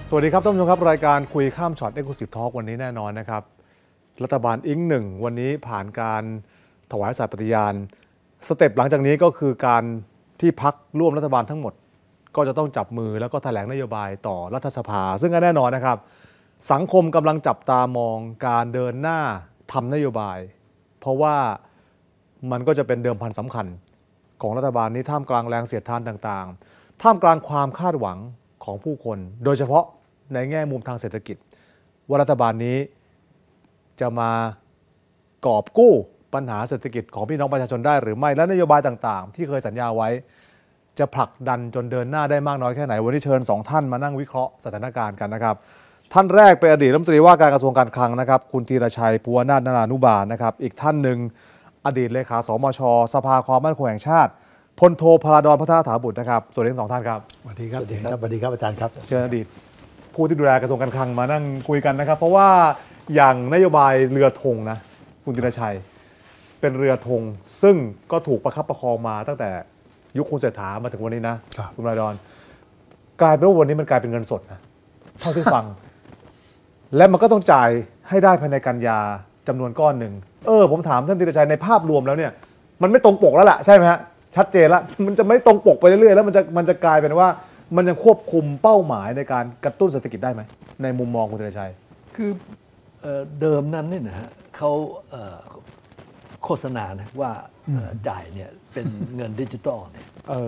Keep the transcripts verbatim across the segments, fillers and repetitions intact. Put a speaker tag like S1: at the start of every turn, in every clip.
S1: สวัสดีครับท่านผู้ชมครับรายการคุยข้ามช็อต Exclusive Talk วันนี้แน่นอนนะครับรัฐบาลอิงหนึ่งวันนี้ผ่านการถวายสัตย์ปฏิญาณสเต็ปหลังจากนี้ก็คือการที่พรรคร่วมรัฐบาลทั้งหมดก็จะต้องจับมือแล้วก็แถลงนโยบายต่อรัฐสภาซึ่งก็แน่นอนนะครับสังคมกำลังจับตามองการเดินหน้าทำนโยบายเพราะว่ามันก็จะเป็นเดิมพันสำคัญของรัฐบาลนี้ท่ามกลางแรงเสียดทานต่างๆท่ามกลางความคาดหวังของผู้คนโดยเฉพาะในแง่มุมทางเศรษฐกิจว่ารัฐบาลนี้จะมากอบกู้ปัญหาเศรษฐกิจของพี่น้องประชาชนได้หรือไม่และนโยบายต่างๆที่เคยสัญญาไว้จะผลักดันจนเดินหน้าได้มากน้อยแค่ไหนวันนี้เชิญสองท่านมานั่งวิเคราะห์สถานการณ์กันนะครับท่านแรกเป็นอดีตรัฐมนตรีว่าการกระทรวงการคลังนะครับคุณธีรชัยภูวนาถ นารานุบาลนะครับอีกท่านหนึ่งอดีตเลขาสมช.สภาความมั่นคงแห่งชาติพลโทพลาดรพัฒนาถาบุตรนะครับสวัสดีทั้งสองท่านครับ
S2: สวัสดีครับสวัสดีครับสวัสดีครับอาจารย์ครับ
S1: เชิญอดีตผู้ที่ดูแลกระทรวงการคลังมานั่งคุยกันนะครับเพราะว่าอย่างนโยบายเรือธงนะคุณธีรชัยเป็นเรือธงซึ่งก็ถูกประคับประคองมาตั้งแต่ยุคคุณเศรษฐามาถึงวันนี้นะคุณพลาดรกลายเป็นว่าวันนี้มันกลายเป็นเงินสดนะเท่าที่ฟังและมันก็ต้องจ่ายให้ได้ภายในกันยาจำนวนก้อนหนึ่งเออผมถามท่านธีรชัยในภาพรวมแล้วเนี่ยมันไม่ตรงปกแล้วล่ะใช่ไหมฮะชัดเจนแล้วมันจะไม่ตรงปกไปเรื่อยๆแล้วมันจะมันจะกลายเป็นว่ามันยังควบคุมเป้าหมายในการกระตุ้นเศรษฐกิจได้ไหมในมุมมองคุณธีรชัย
S3: คือเดิมนั้นเนี่ยนะฮะเขาโฆษณานะว่าจ่ายเนี่ยเป็นเงินดิจิตอลเนี่ย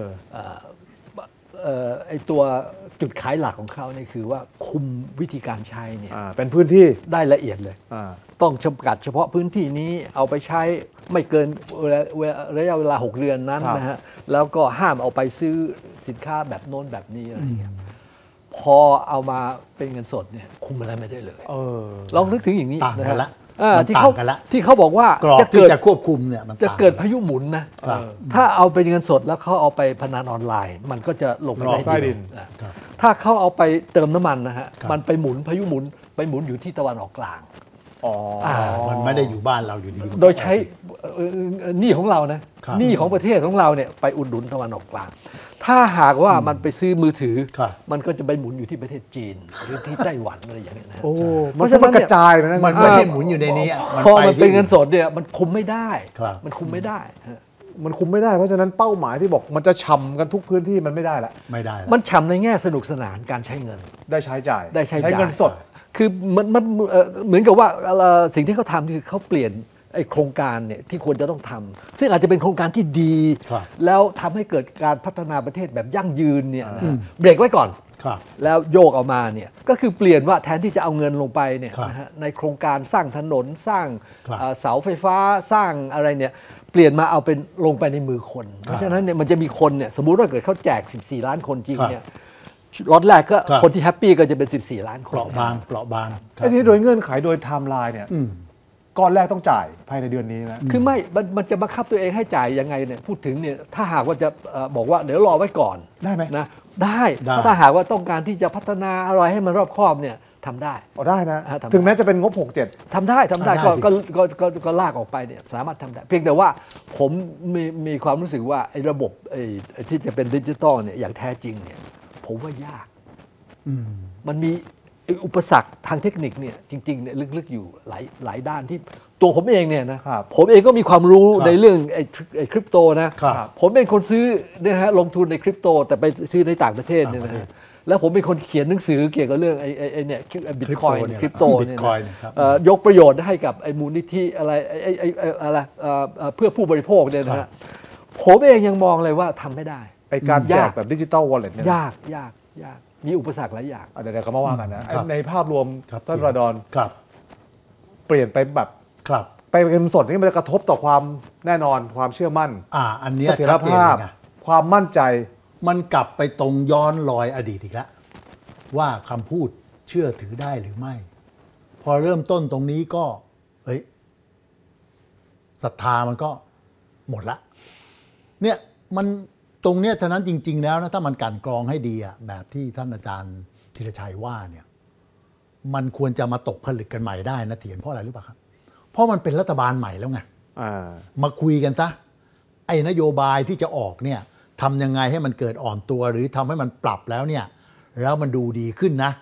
S3: ไอตัวจุดขายหลักของเขาเนี่ยคือว่าคุมวิธีการใช้เนี่ย
S1: เป็นพื้นที่
S3: ได้ละเอียดเลยต้องจำกัดเฉพาะพื้นที่นี้เอาไปใช้ไม่เกินระยะเวลาหกเดือนนั้นนะฮะแล้วก็ห้ามเอาไปซื้อสินค้าแบบโน้นแบบนี้อะไรอย่างเงี้ยพอเอามาเป็นเงินสดเนี่ยคุมอะไรไม่ได้เลยลองนึกถึงอย่างนี้
S2: นะฮะ
S3: ที่เขาที่เขาบอกว่า
S2: จะเกิดจะควบคุมเนี่ย
S3: จะเกิดพายุหมุนนะถ้าเอาเป็นเงินสดแล้วเขาเอาไปพนันออนไลน์มันก็จะลงไปใต้ดินถ้าเขาเอาไปเติมน้ำมันนะฮะมันไปหมุนพายุหมุนไปหมุนอยู่ที่ตะวันออกกลาง
S2: อ๋อมันไม่ได้อยู่บ้านเราอยู่ดี
S3: โดยใช้หนี้ของเรานะหนี้ของประเทศของเราเนี่ยไปอุดหนุนตะวันออกกลางถ้าหากว่ามันไปซื้อมือถือมันก็จะไปหมุนอยู่ที่ประเทศจีนหรือที่ไต้หวันอะไรอย่างเงี้ยนะ
S1: มันจะมันกระจาย
S2: มันไม่ได้หมุนอยู่ในนี้
S3: พอมันเป็นเงินสดเนี่ยมันคุมไม่ได้มันคุมไม่ได้
S1: มันคุมไม่ได้เพราะฉะนั้นเป้าหมายที่บอกมันจะฉ่ำกันทุกพื้นที่มันไม่ได้ละ
S2: ไม่ได้
S3: มันฉ่ำในแง่สนุกสนานการใช้เงิน
S1: ได้ใช้จ่าย
S3: ได้ใช้
S1: เงินสด
S3: คือมันมันเหมือนกับว่าสิ่งที่เขาทำคือเขาเปลี่ยนไอ้โครงการเนี่ยที่ควรจะต้องทำซึ่งอาจจะเป็นโครงการที่ดีแล้วทำให้เกิดการพัฒนาประเทศแบบยั่งยืนเนี่ยนะเบรกไว้ก่อนแล้วโยกออกมาเนี่ยก็คือเปลี่ยนว่าแทนที่จะเอาเงินลงไปเนี่ยนะฮะในโครงการสร้างถนนสร้างเสาไฟฟ้าสร้างอะไรเนี่ยเปลี่ยนมาเอาเป็นลงไปในมือคนเพราะฉะนั้นเนี่ยมันจะมีคนเนี่ยสมมุติว่าเกิดเขาแจกสิบสี่ล้านคนจริงเนี่ยล็อตแรกก็คนที่แฮปปี้ก็จะเป็นสิบสี่ล้านคน
S2: เปราะบางเปราะบาง
S1: ไอ้ที่โดยเงื่อนไขโดยไทม์ไลน์เนี่ยก้อนแรกต้องจ่ายภายในเดือนนี้นะ
S3: คือไม่มันจะบังคับตัวเองให้จ่ายยังไงเนี่ยพูดถึงเนี่ยถ้าหากว่าจะบอกว่าเดี๋ยวรอไว้ก่อน
S1: ได้ไหม
S3: นะได้ถ้าหากว่าต้องการที่จะพัฒนาอะไรให้มันรอบคอบเนี่ยทำได้
S1: อ๋อได้นะถึงแม้จะเป็นงบหกเจ็ด
S3: ทำได้ทำได้ก็ก็ก็ก็ลากออกไปเนี่ยสามารถทำได้เพียงแต่ว่าผมมีมีความรู้สึกว่าไอ้ระบบไอ้ที่จะเป็นดิจิตอลเนี่ยอย่างแท้จริงเนี่ยผมว่ายากมันมีอุปสรรคทางเทคนิคเนี่ยจริงๆเนี่ยลึกๆอยู่หลายหลายด้านที่ตัวผมเองเนี่ยนะผมเองก็มีความรู้ในเรื่องไอ้คริปโตนะผมเป็นคนซื้อเนี่ยฮะลงทุนในคริปโตแต่ไปซื้อในต่างประเทศเนี่ยนะแล้วผมเป็นคนเขียนหนังสือเกี่ยวกับเรื่องไอ้ไอ้เนี่ยบิตคอยน์คริปโตเนี่ยยกประโยชน์ให้กับไอ้มูลนิธิอะไรไอ้ไอ้อะไรเพื่อผู้บริโภคเนี่ยนะฮะผมเองยังมองเลยว่าทำไม่ได้
S1: ไอ้การแจกแบบดิจิตอลวอลเล็ตเนี่ย
S3: ยากยากยากมีอุปสรรคหลายอย่าง
S1: เดี๋ยวเขามาว่ากันนะในภาพรวมท่านพลาดรเปลี่ยนไปแบบไปเป็นเงินสดนี่มันจะกระทบต่อความแน่นอนความเชื่อมั่น
S2: อ่าอันนี้
S1: เสถียรภาพความมั่นใจ
S2: มันกลับไปตรงย้อนรอยอดีตอีกแล้วว่าคำพูดเชื่อถือได้หรือไม่พอเริ่มต้นตรงนี้ก็เฮ้ยศรัทธามันก็หมดละเนี่ยมันตรงเนี้ยเท่านั้นจริงๆแล้วนะถ้ามันกั่นกรองให้ดีอ่ะแบบที่ท่านอาจารย์ธีรชัยว่าเนี่ยมันควรจะมาตกผลึกกันใหม่ได้นะเถียนเพราะอะไรรู้ป่ะครับเพราะมันเป็นรัฐบาลใหม่แล้วไงมาคุยกันซะไอ้นโยบายที่จะออกเนี่ยทำยังไงให้มันเกิดอ่อนตัวหรือทำให้มันปรับแล้วเนี่ยแล้วมันดูดีขึ้นนะ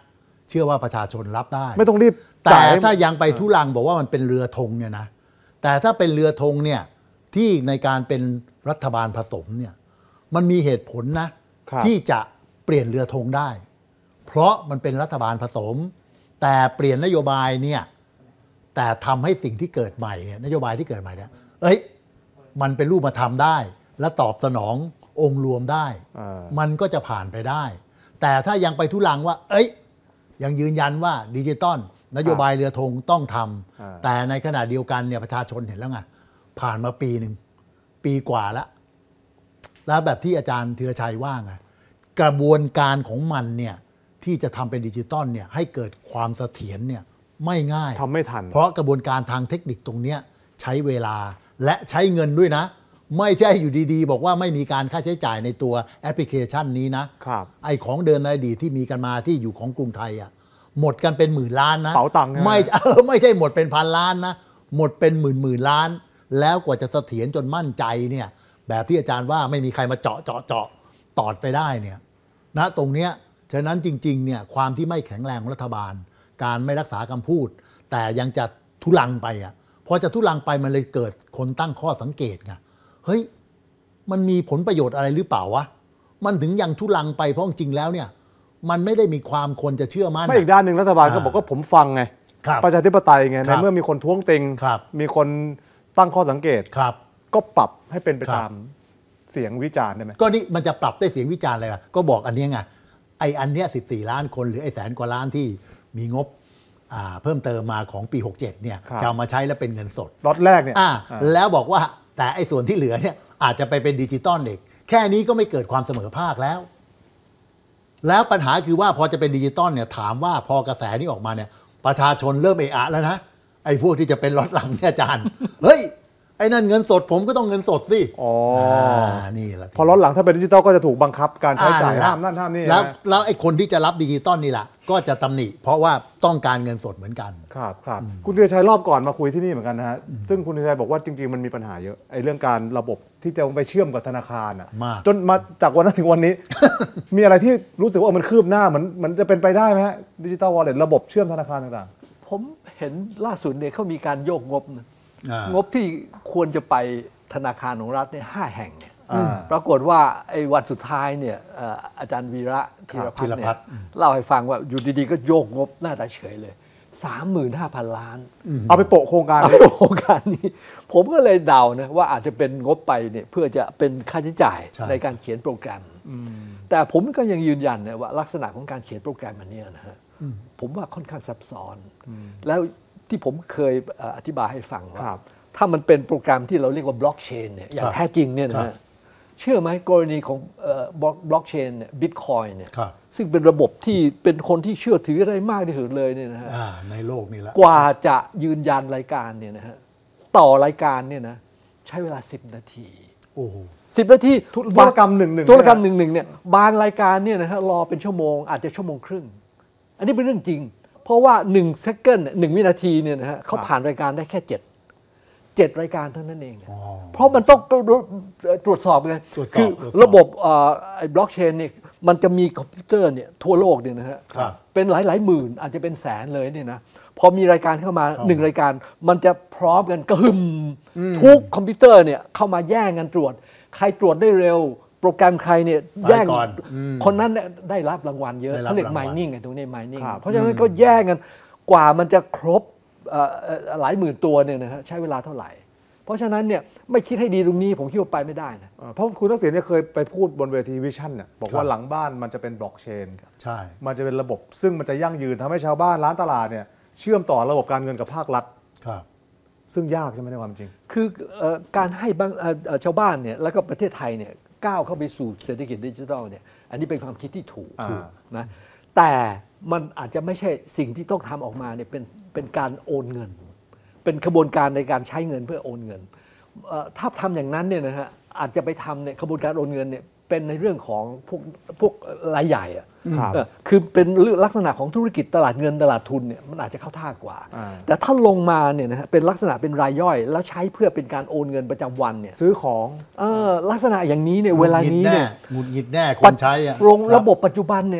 S2: เชื่อว่าประชาชนรับได้
S1: ไม่ต้องรีบ
S2: แต่
S1: จ่าย
S2: ถ้ายังไปทุลังบอกว่ามันเป็นเรือธงเนี่ยนะแต่ถ้าเป็นเรือธงเนี่ยที่ในการเป็นรัฐบาลผสมเนี่ยมันมีเหตุผลนะครับ ที่จะเปลี่ยนเรือธงได้ เพราะมันเป็นรัฐบาลผสม แต่เปลี่ยนนโยบายเนี่ยแต่ทำให้สิ่งที่เกิดใหม่เนี่ยนโยบายที่เกิดใหม่เนี่ยเอ้ยมันเป็นรูปธรรมได้ และตอบสนององค์รวมได้
S1: อ่า
S2: มันก็จะผ่านไปได้ แต่ถ้ายังไปทุลังว่า เอ้ยยังยืนยันว่าดิจิตอลนโยบายเรือธงต้องทำ
S1: อ่า
S2: แต่ในขณะเดียวกันเนี่ยประชาชนเห็นแล้วไงผ่านมาปีหนึ่งปีกว่าแล้ว แล้วแบบที่อาจารย์ธีรชัยว่าไงกระบวนการของมันเนี่ยที่จะทำเป็นดิจิตอลเนี่ยให้เกิดความเสถียรเนี่ยไม่ง่าย
S1: ทำไม่ทัน
S2: เพราะกระบวนการทางเทคนิคตรงเนี้ยใช้เวลาและใช้เงินด้วยนะ ไม่ใช่อยู่ดีๆ บอกว่าไม่มีการค่าใช้จ่ายในตัวแอปพลิเคชันนี้นะครับ ไอของเดินในอดีตที่มีกันมาที่อยู่ของกรุงไทยอ่ะหมดกันเป็นหมื่นล้านนะ
S1: เป๋าตังค์ใช่ไหม
S2: ไม่เออไม่ใช่หมดเป็นพันล้านนะหมดเป็นหมื่นหมื่นล้าน แล้วกว่าจะเสถียรจนมั่นใจเนี่ยแบบที่อาจารย์ว่าไม่มีใครมาเจาะเจาะเจาะตอดไปได้เนี่ยนะตรงเนี้ยฉะนั้นจริงๆเนี่ยความที่ไม่แข็งแรงของรัฐบาล การไม่รักษาคำพูด แต่ยังจะทุลังไปอ่ะพอจะทุลังไปมันเลยเกิดคนตั้งข้อสังเกตไงเฮ้ยมันมีผลประโยชน์อะไรหรือเปล่าวะมันถึงยังทุลังไปเพราะจริงๆแล้วเนี่ยมันไม่ได้มีความคนจะเชื่อมั่น
S1: ไม่อีกด้านหนึ่งรัฐบาลก็บอกว่าผมฟังไง
S2: ครับ
S1: ประชาธิปไตยไง
S2: ค
S1: ใน
S2: รับ
S1: เมื่อมีคนท้วงติง
S2: ครับ
S1: มีคนตั้งข้อสังเกต
S2: ครับ
S1: ก็ปรับให้เป็นไป
S2: ครับ
S1: ตามเสียงวิจารณ์ได้ไหม
S2: ก็นี่มันจะปรับได้เสียงวิจารณ์อะไรล่ะก็บอกอันเนี้ยไงไอ้อันเนี้ยสิบสี่ล้านคนหรือไอ้แสนกว่าล้านที่มีงบอ่าเพิ่มเติมมาของปีหกเจ็ดเนี่ย
S1: ครับ
S2: จะเอามาใช้แล้วเป็นเงินสด
S1: ล็อตแรกเนี่ย
S2: อ่า
S1: อ่า
S2: แล้วบอกว่าแต่ไอ้ส่วนที่เหลือเนี่ยอาจจะไปเป็นดิจิตอลเด็กแค่นี้ก็ไม่เกิดความเสมอภาคแล้ว แล้วปัญหาคือว่าพอจะเป็นดิจิตอลเนี่ยถามว่าพอกระแสนี้ออกมาเนี่ยประชาชนเริ่มเอะอะแล้วนะไอ้พวกที่จะเป็นล็อตหลังเนี่ยอาจารย์ เฮ้ยไอ้นั่นเงินสดผมก็ต้องเงินสดสิ
S1: อ๋อ
S2: อ่านี่แหละ
S1: พอล็อตหลังถ้าเป็นดิจิตอลก็จะถูกบังคับการใช้จ่าย
S2: อ่
S1: ห้ามนั่นห้ามนี่
S2: แล้ว
S1: นะ
S2: แล้วไอ้คนที่จะรับดิจิตอลนี่แหละก็จะตำหนิ เพราะว่าต้องการเงินสดเหมือนกัน
S1: ครับครับคุณธีรชัยรอบก่อนมาคุยที่นี่เหมือนกันนะฮะซึ่งคุณธีรชัยบอกว่าจริงๆมันมีปัญหาเยอะไอ้เรื่องการระบบที่จะไปเชื่อมกับธนาคารอ่ะ
S2: มาก
S1: จนมาจากวันนั้นถึงวันนี้ มีอะไรที่รู้สึกว่ามันคืบหน้ามันมันจะเป็นไปได้ไหมฮะดิจิตอลวอลเล็ตระบบเชื่อมธนาคารต่าง
S3: ผมเห็นล่าสุดเนี่ยเขามีการโยกงบนะ
S2: อ่าง
S3: บที่ควรจะไปธนาคารของรัฐเนี่ยห้าแห่งเนี่ย
S1: อ่า
S3: ปรากฏว่าไอ้วันสุดท้ายเนี่ยเอ่ออาจารย์วีระธีรพัฒน์
S2: ธีร
S3: เนี่
S2: พั
S3: ย
S2: ฒน์
S3: เล่าให้ฟังว่าอยู่ดีๆก็โยกงบหน้าตาเฉยเลย สามหมื่นห้าพัน ล้าน
S1: ๆ เอาไปโปะโครงการ
S3: เอา
S1: นี้
S3: โครงการนี้ ผมก็เลยเดานะว่าอาจจะเป็นงบไปเนี่ยเพื่อจะเป็นค่าใช้จ่าย
S2: ใช่
S3: ในการเขียนโปรแกรม แต่ผมก็ยังยืนยันนะว่าลักษณะของการเขียนโปรแกรมอันเนี้ยนะฮะผมว่าค่อนข้างซับซ้อน แล้วที่ผมเคยเอ่ออธิบายให้ฟังว่า
S1: ครับ
S3: ถ้ามันเป็นโปรแกรมที่เราเรียกว่าบล็อกเชนเนี่ยอย่าง
S2: ครับ
S3: แท้จริงเนี่ยนะ
S2: ครั
S3: ฮะ
S2: บ
S3: เชื่อไหมกรณีของบล็อกเชนเนี่ยบิตคอยเนี่ย
S2: ครับ
S3: ซึ่งเป็นระบบที่เป็นคนที่เชื่อถือได้มากที่สุดเลยเนี่ยนะฮะ
S2: อ่าในโลกนี่แหละ
S3: กว่าจะยืนยันรายการเนี่ยนะฮะต่อรายการเนี่ยนะใช้เวลาสิบนาที
S2: โอ้โห
S3: สิบนาที
S1: ธุธุรกรรมหนึ่งหนึ่ง
S3: ธุรกรรมหนึ่งหนึ่งเนี่ยบางรายการเนี่ยนะฮะรอเป็นชั่วโมงอาจจะชั่วโมงครึ่ง อันนี้เป็นเรื่องจริง เพราะว่าหนึ่งเซคันด์หนึ่งวินาทีเนี่ยนะฮะเขาผ่านรายการได้แค่เจ็ดเจ็ดรายการเท่านั้นเอง
S2: อ๋อ
S3: เพราะมันต้องตรวจสอบไง
S2: ตรวจสอบ
S3: คือ
S2: ตรวจสอบ
S3: ระบบเอ่อไอ้บล็อกเชนเนี่ยมันจะมีคอมพิวเตอร์เนี่ยทั่วโลกเนี่ยนะฮะ
S2: ครับ
S3: เป็นหลายหลายหมื่นอาจจะเป็นแสนเลยเนี่ยนะพอมีรายการเข้ามา
S2: ครับ
S3: หนึ่งรายการมันจะพร้อมกันกระหึ่มทุกคอมพิวเตอร์เนี่ยเข้ามาแย่งกันตรวจ ใครตรวจได้เร็ว โปรแกรมใครเนี่ยแย่ง
S2: ไปก่อนอืม
S3: คนนั้นเนี่ยได้รับรางวัลเยอะ
S2: ได้รับ
S3: เขาเรียก
S2: รางวัล
S3: mining ไงตรงนี้ mining
S1: ครับ
S3: เพราะฉะนั้นก็แย่งกันกว่ามันจะครบเอ่อเอ่อหลายหมื่นตัวเนี่ยนะฮะใช้เวลาเท่าไหร่ เพราะฉะนั้นเนี่ยไม่คิดให้ดีตรงนี้ผมคิดว่าไปไม่ได้นะ
S1: เอ่อเพราะคุณทักษิณเนี่ยเคยไปพูดบนเวทีวิชั่นเนี่ยบอกว่า
S2: ครับ
S1: หลังบ้านมันจะเป็นบล็อกเชน
S2: ใช่
S1: มันจะเป็นระบบซึ่งมันจะยั่งยืนทำให้ชาวบ้านร้านตลาดเนี่ยเชื่อมต่อระบบการเงินกับภาครัฐ
S2: ครับ
S1: ซึ่งยากใช่ไหมในความจริง
S3: คือเอ่อการให้บางเอ่อเอ่อชาวบ้านเนี่ยแล้วก็ประเทศไทยเนี่ยก้าวเข้าไปสู่เศรษฐกิจดิจิทัลเนี่ยอันนี้เป็นความคิดที่ถูก
S1: อ่า
S3: ถูกนะแต่มันอาจจะไม่ใช่สิ่งที่ต้องทำออกมาเนี่ยเป็นเป็นการโอนเงิน เป็นกระบวนการในการใช้เงินเพื่อโอนเงินเอ่อถ้าทำอย่างนั้นเนี่ยนะฮะอาจจะไปทำเนี่ยกระบวนการโอนเงินเนี่ยเป็นในเรื่องของพวกพวกรายใหญ่อะ
S1: ครับ
S3: เออคือเป็นเรื่องลักษณะของธุรกิจตลาดเงินตลาดทุนเนี่ยมันอาจจะเข้าท่ากว่า
S1: อ่า
S3: แต่ถ้าลงมาเนี่ยนะฮะเป็นลักษณะเป็นรายย่อย แล้วใช้เพื่อเป็นการโอนเงินประจำวันเนี่ย
S1: ซื้อของ
S3: เออลักษณะอย่างนี้เนี่ยเวลานี้เนี่ย
S2: หงุดหงิดแน่ค
S3: ปัจ
S2: นใช้อะ
S3: โรง
S2: คบ
S3: ระบบปัจจุบันเนี่ย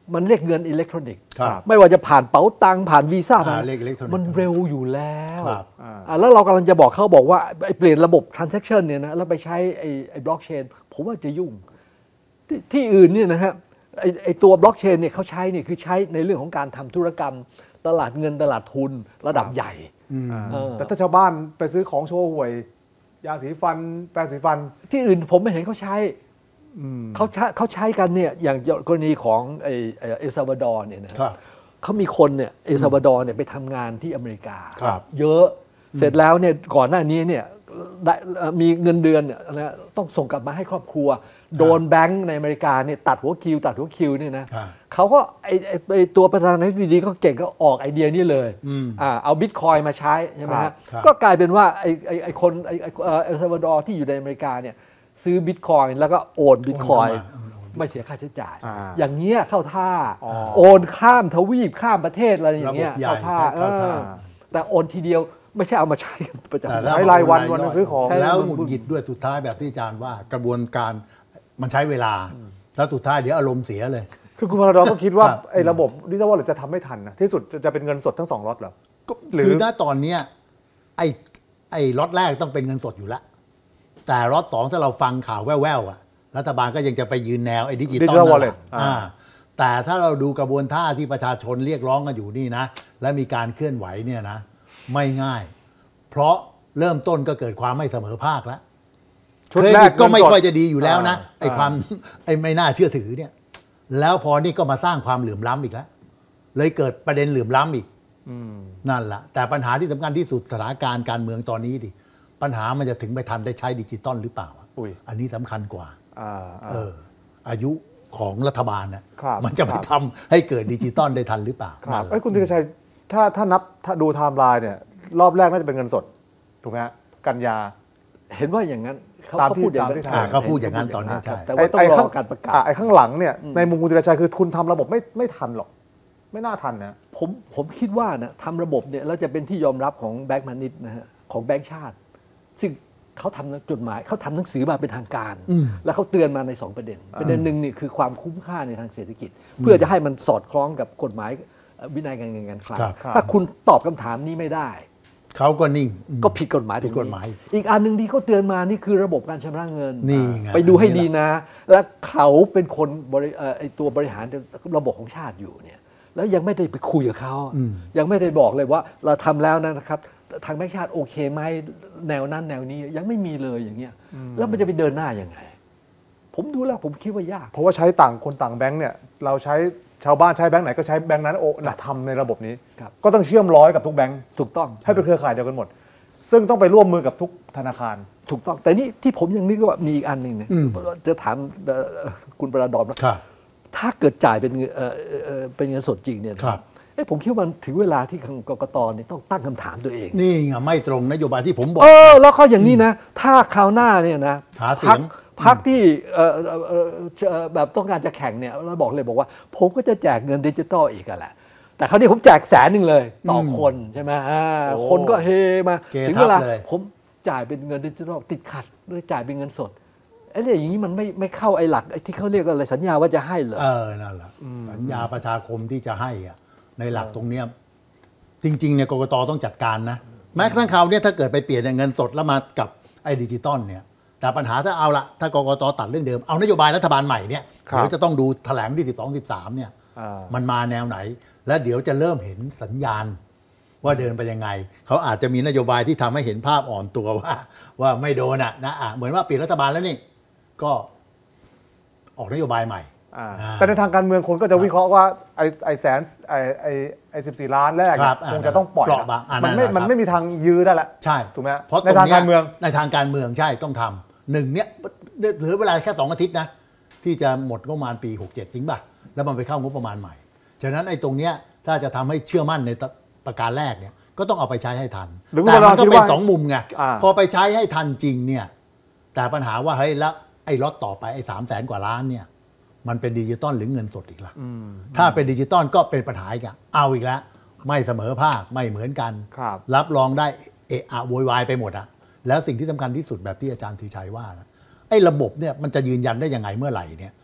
S3: มันเรียกเงินอิเล็กทรอนิกส์
S2: ครับ
S3: ไม่ว่าจะผ่านเป๋าตังค์ผ่านวีซ่า
S2: อ่า
S3: ผ่าน
S2: เรียกอิเล็กทรอนิกส์
S3: มันเร็วอยู่แล้ว
S2: ครับ
S3: อ่าแล้วเรากำลังจะบอกเขาบอกว่าไอ้เปลี่ยนระบบ transaction เนี่ยนะแล้วไปใช้ไอ้ไอ้บล็อกเชนผมว่าจะยุ่ง ที่ที่อื่นเนี่ยนะฮะไอ้ไอ้ตัวบล็อกเชนเนี่ยเขาใช้เนี่ยคือใช้ในเรื่องของการทำธุรกรรม ตลาดเงินตลาดทุนระดับใหญ่
S1: อ่า
S3: เออ
S1: แต่ถ้าชาวบ้านไปซื้อของโชว์หวย ยาสีฟัน แปรงสีฟัน
S3: ที่อื่นผมไม่เห็นเขาใช้เขาใช้เขาใช้กันเนี่ยอย่างกรณีของไอ้ไอ้เอลซัลวาดอร์เนี่ยนะครับ เขามีคนเนี่ยเอลซัลวาดอร์เนี่ยไปทำงานที่อเมริกา
S2: ครับ
S3: เยอะเสร็จแล้วเนี่ยก่อนหน้านี้เนี่ยได้เอ่อมีเงินเดือนเนี่ยนะต้องส่งกลับมาให้ครอบครัว โดนแบงก์ในอเมริกาเนี่ยตัดหัวคิว ตัดหัวคิวเนี่ยนะครับ เขาก็ไอไอ้ไอตัวประธานาธิบดีก็เก่งก็ออกไอเดียนี้เลย
S2: อืม
S3: อ่าเอาบิตคอยมาใช้ใช่ไหม
S1: ครั
S3: ฮะ
S1: บ
S2: ครับ
S3: ก็กลายเป็นว่าไอไอไอคนไอไอเอ่อเอลซัลวาดอร์ที่อยู่ในอเมริกาเนี่ยซื้อบิตคอยแล้วก็โอนบิตคอย
S2: โอนเข้ามา
S3: ไม่เสียค่าใช้จ่าย
S1: อ่า
S3: อย่างเงี้ยเข้าท่า
S1: อ๋อ
S3: โอนข้ามทวีปข้ามประเทศอะไรอย่างเงี้ย
S2: ระบบใหญ่
S3: เข้าท่า
S2: เข้าท่า
S3: เออแต่โอนทีเดียวไม่ใช่เอามาใช้กันประจำ
S2: แต่
S3: วัน
S2: แล้ว
S1: ใช้รายวันวันหนึ่งซื้อของ
S3: ใช่
S2: แล้วหงุดหงิดด้วยสุดท้ายแบบที่อาจารย์ว่ากระบวนการมันใช้เวลา แล้วสุดท้ายเดี๋ยวอารมณ์เสียเลย
S1: คือคุณพาราดอนก็คิดว่า
S2: ครับ
S1: ไอ้ระบบดิจิทัลวอลเล็ตจะทำไม่ทันนะที่สุดจะจะเป็นเงินสดทั้งสองล็อตเหรอ
S2: ก็
S1: หรือ
S2: คือณตอนเนี้ยไอ้ไอ้ล็อตแรกต้องเป็นเงินสดอยู่แล้ว แต่ล็อตสองถ้าเราฟังข่าวแว่วๆอ่ะรัฐบาลก็ยังจะไปยืนแนวไอ้ดิจิตอล
S1: Digital
S2: นั่นแห
S1: Wallet
S2: ละ
S1: อ่า
S2: อ่าแต่ถ้าเราดูกระบวนท่าที่ประชาชนเรียกร้องกันอยู่นี่นะ และมีการเคลื่อนไหวเนี่ยนะ ไม่ง่าย เพราะเริ่มต้นก็เกิดความไม่เสมอภาคแล้ว
S1: ชุด
S2: เคร
S1: แร
S2: ดิ
S1: ก
S2: ตก็ไม่
S1: เงินสด
S2: ค่อยจะดีอยู่แล้วนะ
S1: อ่า
S2: ไอ้ความ ไอ้ไม่น่าเชื่อถือเนี่ย แล้วพอนี่ก็มาสร้างความเหลื่อมล้ำอีกแล้ว เลยเกิดประเด็นเหลื่อมล้ำอีก
S1: อืม
S2: นั่นแหละแต่ปัญหาที่สำคัญที่สุดสถานการณ์การเมืองตอนนี้ดิปัญหามันจะถึงไปทันได้ใช้ดิจิตอลหรือเปล่าอะ
S1: อุ้ย
S2: อันนี้สำคัญกว่า
S1: อ่าอ่า
S2: เออ อายุของรัฐบาลนะครับ มันจะไป
S1: ครับ
S2: ทำให้เกิดดิจิตอลได้ทันหรือเปล่า
S1: ครับ
S2: นั่นแหละ
S1: ไอ้ยคุณธีรชัยถ้าถ้านับถ้าดูไทม์ไลน์เนี่ยรอบแรกน่าจะเป็นเงินสด ถูกไหมฮะกันยา
S3: เห็นว่าอย่างนั้นเขา
S1: ตาม
S3: เขา
S1: ที่
S3: พูดอย่าง
S1: ตามที่
S3: นั้น
S2: อ่าเขาพูดอย่างนั้นตอนนี้ใช่
S3: แต่ว่าต้องรอการประกาศ
S1: ไอ้ข้างหลังเนี่ยในมุมคุณธีรชัยคือคุณทำระบบไม่ไม่ทันหรอก ไม่น่าทันนะ
S3: ผมผมคิดว่านะทำระบบเนี่ยแล้วจะเป็นที่ยอมรับของแบงก์พาณิชย์นะฮะของแบงก์ชาติ ซึ่งเขาทำจดหมายเขาทำหนังสือมาเป็นทางการ แล้วเขาเตือนมาในสองประเด็น ประเด็นหนึ่งนี่คือความคุ้มค่าในทางเศรษฐกิจ เพื่อจะให้มันสอดคล้องกับกฎหมายเอ่อวินัยการเงินการคลัง
S2: ครับ
S1: ครับ
S3: ถ้าคุณตอบคำถามนี้ไม่ได้
S2: เขาก็นิ่งอืม
S3: ก็ผิดกฎหมาย
S2: ผิดกฎหมาย
S3: อีกอันหนึ่งที่เขาเตือนมานี่คือระบบการชำระเงิน
S2: นี่ไง
S3: ไปดูให้
S2: อันนี้
S3: ดี
S2: แหละ
S3: นะ และเขาเป็นคนบริเอ่อไอตัวบริหารระบบของชาติอยู่เนี่ยแล้วยังไม่ได้ไปคุยกับเขา ยังไม่ได้บอกเลยว่าเราทำแล้วนะครับ ทางแบงก์ชาติโอเคไหมแนวนั้นแนวนี้ยังไม่มีเลยอย่างเงี้ยแล้วมันจะไปเดินหน้ายังไง ผมดูแล้วผมคิดว่ายาก
S1: เพราะว่าใช้ต่างคนต่างแบงค์เนี่ยเราใช้ชาวบ้านใช้แบงค์ไหนก็ใช้แบงค์นั้นโอ้นะทำในระบบนี้
S3: ครับ
S1: ก็ต้องเชื่อมร้อยกับทุกแบงค์
S3: ถูกต้อง
S1: ให้เป็นเครือข่ายเดียวกันหมด ซึ่งต้องไปร่วมมือกับทุกธนาคาร
S3: ถูกต้อง แต่นี่ที่ผมยังนึกว่ามีอีกอันหนึ่งเนี่ยจะถามเอ่อคุณประดอนว่า
S2: ครับ
S3: ถ้าเกิดจ่ายเป็นเงินเอ่อเอ่อเป็นเงินสดจริงเนี่ยนะครับ เอ้ผมคิดว่ามันถึงเวลาที่ทางกกตเนี่ยต้องตั้งคำถามตัวเอง
S2: นี่ไงไม่ตรงนโยบายที่ผมบอก
S3: เออแล้วก็อย่างนี้นะ ถ้าคราวหน้าเนี่ยนะ
S2: หาเสียง
S3: พรรคพรรคที่เอ่อเอ่อเอ่อเอ่อแบบต้องการจะแข่งเนี่ยเราบอกเลยบอกว่า ผมก็จะแจกเงินดิจิตอลอีกอะแหละแต่คราวนี้ผมแจกแสนหนึ่งเลย ต่อคนใช่ไหมอ่า
S1: โอ้
S3: คนก็เฮมา
S2: เกทับ
S3: ถึงเวลา
S2: เลย
S3: ผมจ่ายเป็นเงินดิจิตอลติดขัดเลยจ่ายเป็นเงินสดไอ้เรื่องอย่างนี้มันไม่ไม่เข้าไอ้หลักไอ้ที่เขาเรียกอะไรสัญญาว่าจะให้เหรอ
S2: เออนั่นแหละสัญญาประชาคมที่จะให้อะในหลักตรงเนี้ยจริงๆเนี่ยกกตต้องจัดการนะ แม้กระทั่งคราวเนี้ยถ้าเกิดไปเปลี่ยนเงินสดแล้วมากับไอ้ดิจิตอลเนี่ยแต่ปัญหาถ้าเอาละถ้ากกตตัดเรื่องเดิมเอานโยบายรัฐบาลใหม่เนี่ย
S1: ครับ
S2: เดี๋ยวจะต้องดูแถลงที่สิบสอง สิบสามเนี่ย
S1: อ่า
S2: มันมาแนวไหน แล้วเดี๋ยวจะเริ่มเห็นสัญญาณว่าเดินไปยังไง เขาอาจจะมีนโยบายที่ทำให้เห็นภาพอ่อนตัวว่า ว่าไม่โดนอ่ะนะอ่ะเหมือนว่าเปลี่ยนรัฐบาลแล้วนี่ก็ออกนโยบายใหม่
S1: อ่า
S2: อ่า
S1: แต่ในทางการเมืองคนก็จะวิเคราะห์ว่าไอ้ไอ้แสนไอ้ไอ้ไอ้สิบสี่ล้านแรก
S2: ครั
S1: เนี่ย
S2: บ
S1: คงจะต้องปล่อย
S2: เปราะบางอ่า
S1: มันไม่
S2: นั่นแหละ
S1: มัน
S2: ครับ
S1: ไม่มีทางยื้อได้ละ
S2: ใช่
S1: ถูกไหม
S2: เพราะ
S1: ในทางการเมือง
S2: ในทางการเมืองใช่ต้องทำหนึ่งเนี้ยเหลือเวลาแค่สองอาทิตย์นะที่จะหมดงบประมาณปีหกเจ็ดจริงป่ะแล้วมันไปเข้างบประมาณใหม่ฉะนั้นไอ้ตรงเนี้ยถ้าจะทำให้เชื่อมั่นในประการแรกเนี่ยก็ต้องเอาไปใช้ให้ทัน
S1: หรือ
S2: แต่มันก็
S1: คิด
S2: เป็น
S1: ว่า
S2: สองมุมไง
S1: อ่า
S2: พอไปใช้ให้ทันจริงเนี่ยแต่ปัญหาว่าเฮ้ยแล้วไอ้ล็อตต่อไปไอ้สามแสนกว่าล้านเนี่ยมันเป็นดิจิตอลหรือเงินสดอีกละถ้าเป็นดิจิตอลก็เป็นปัญหาอีกอะเอาอีกแล้วไม่เสมอภาคไม่เหมือนกัน
S1: ครับ
S2: รับรองได้เอะอะโวยวายไปหมดอะแล้วสิ่งที่สำคัญที่สุดแบบที่อาจารย์ธีชัยว่านะไอ้ระบบเนี่ยมันจะยืนยันได้ยังไงเมื่อไหร่เนี่ยพอ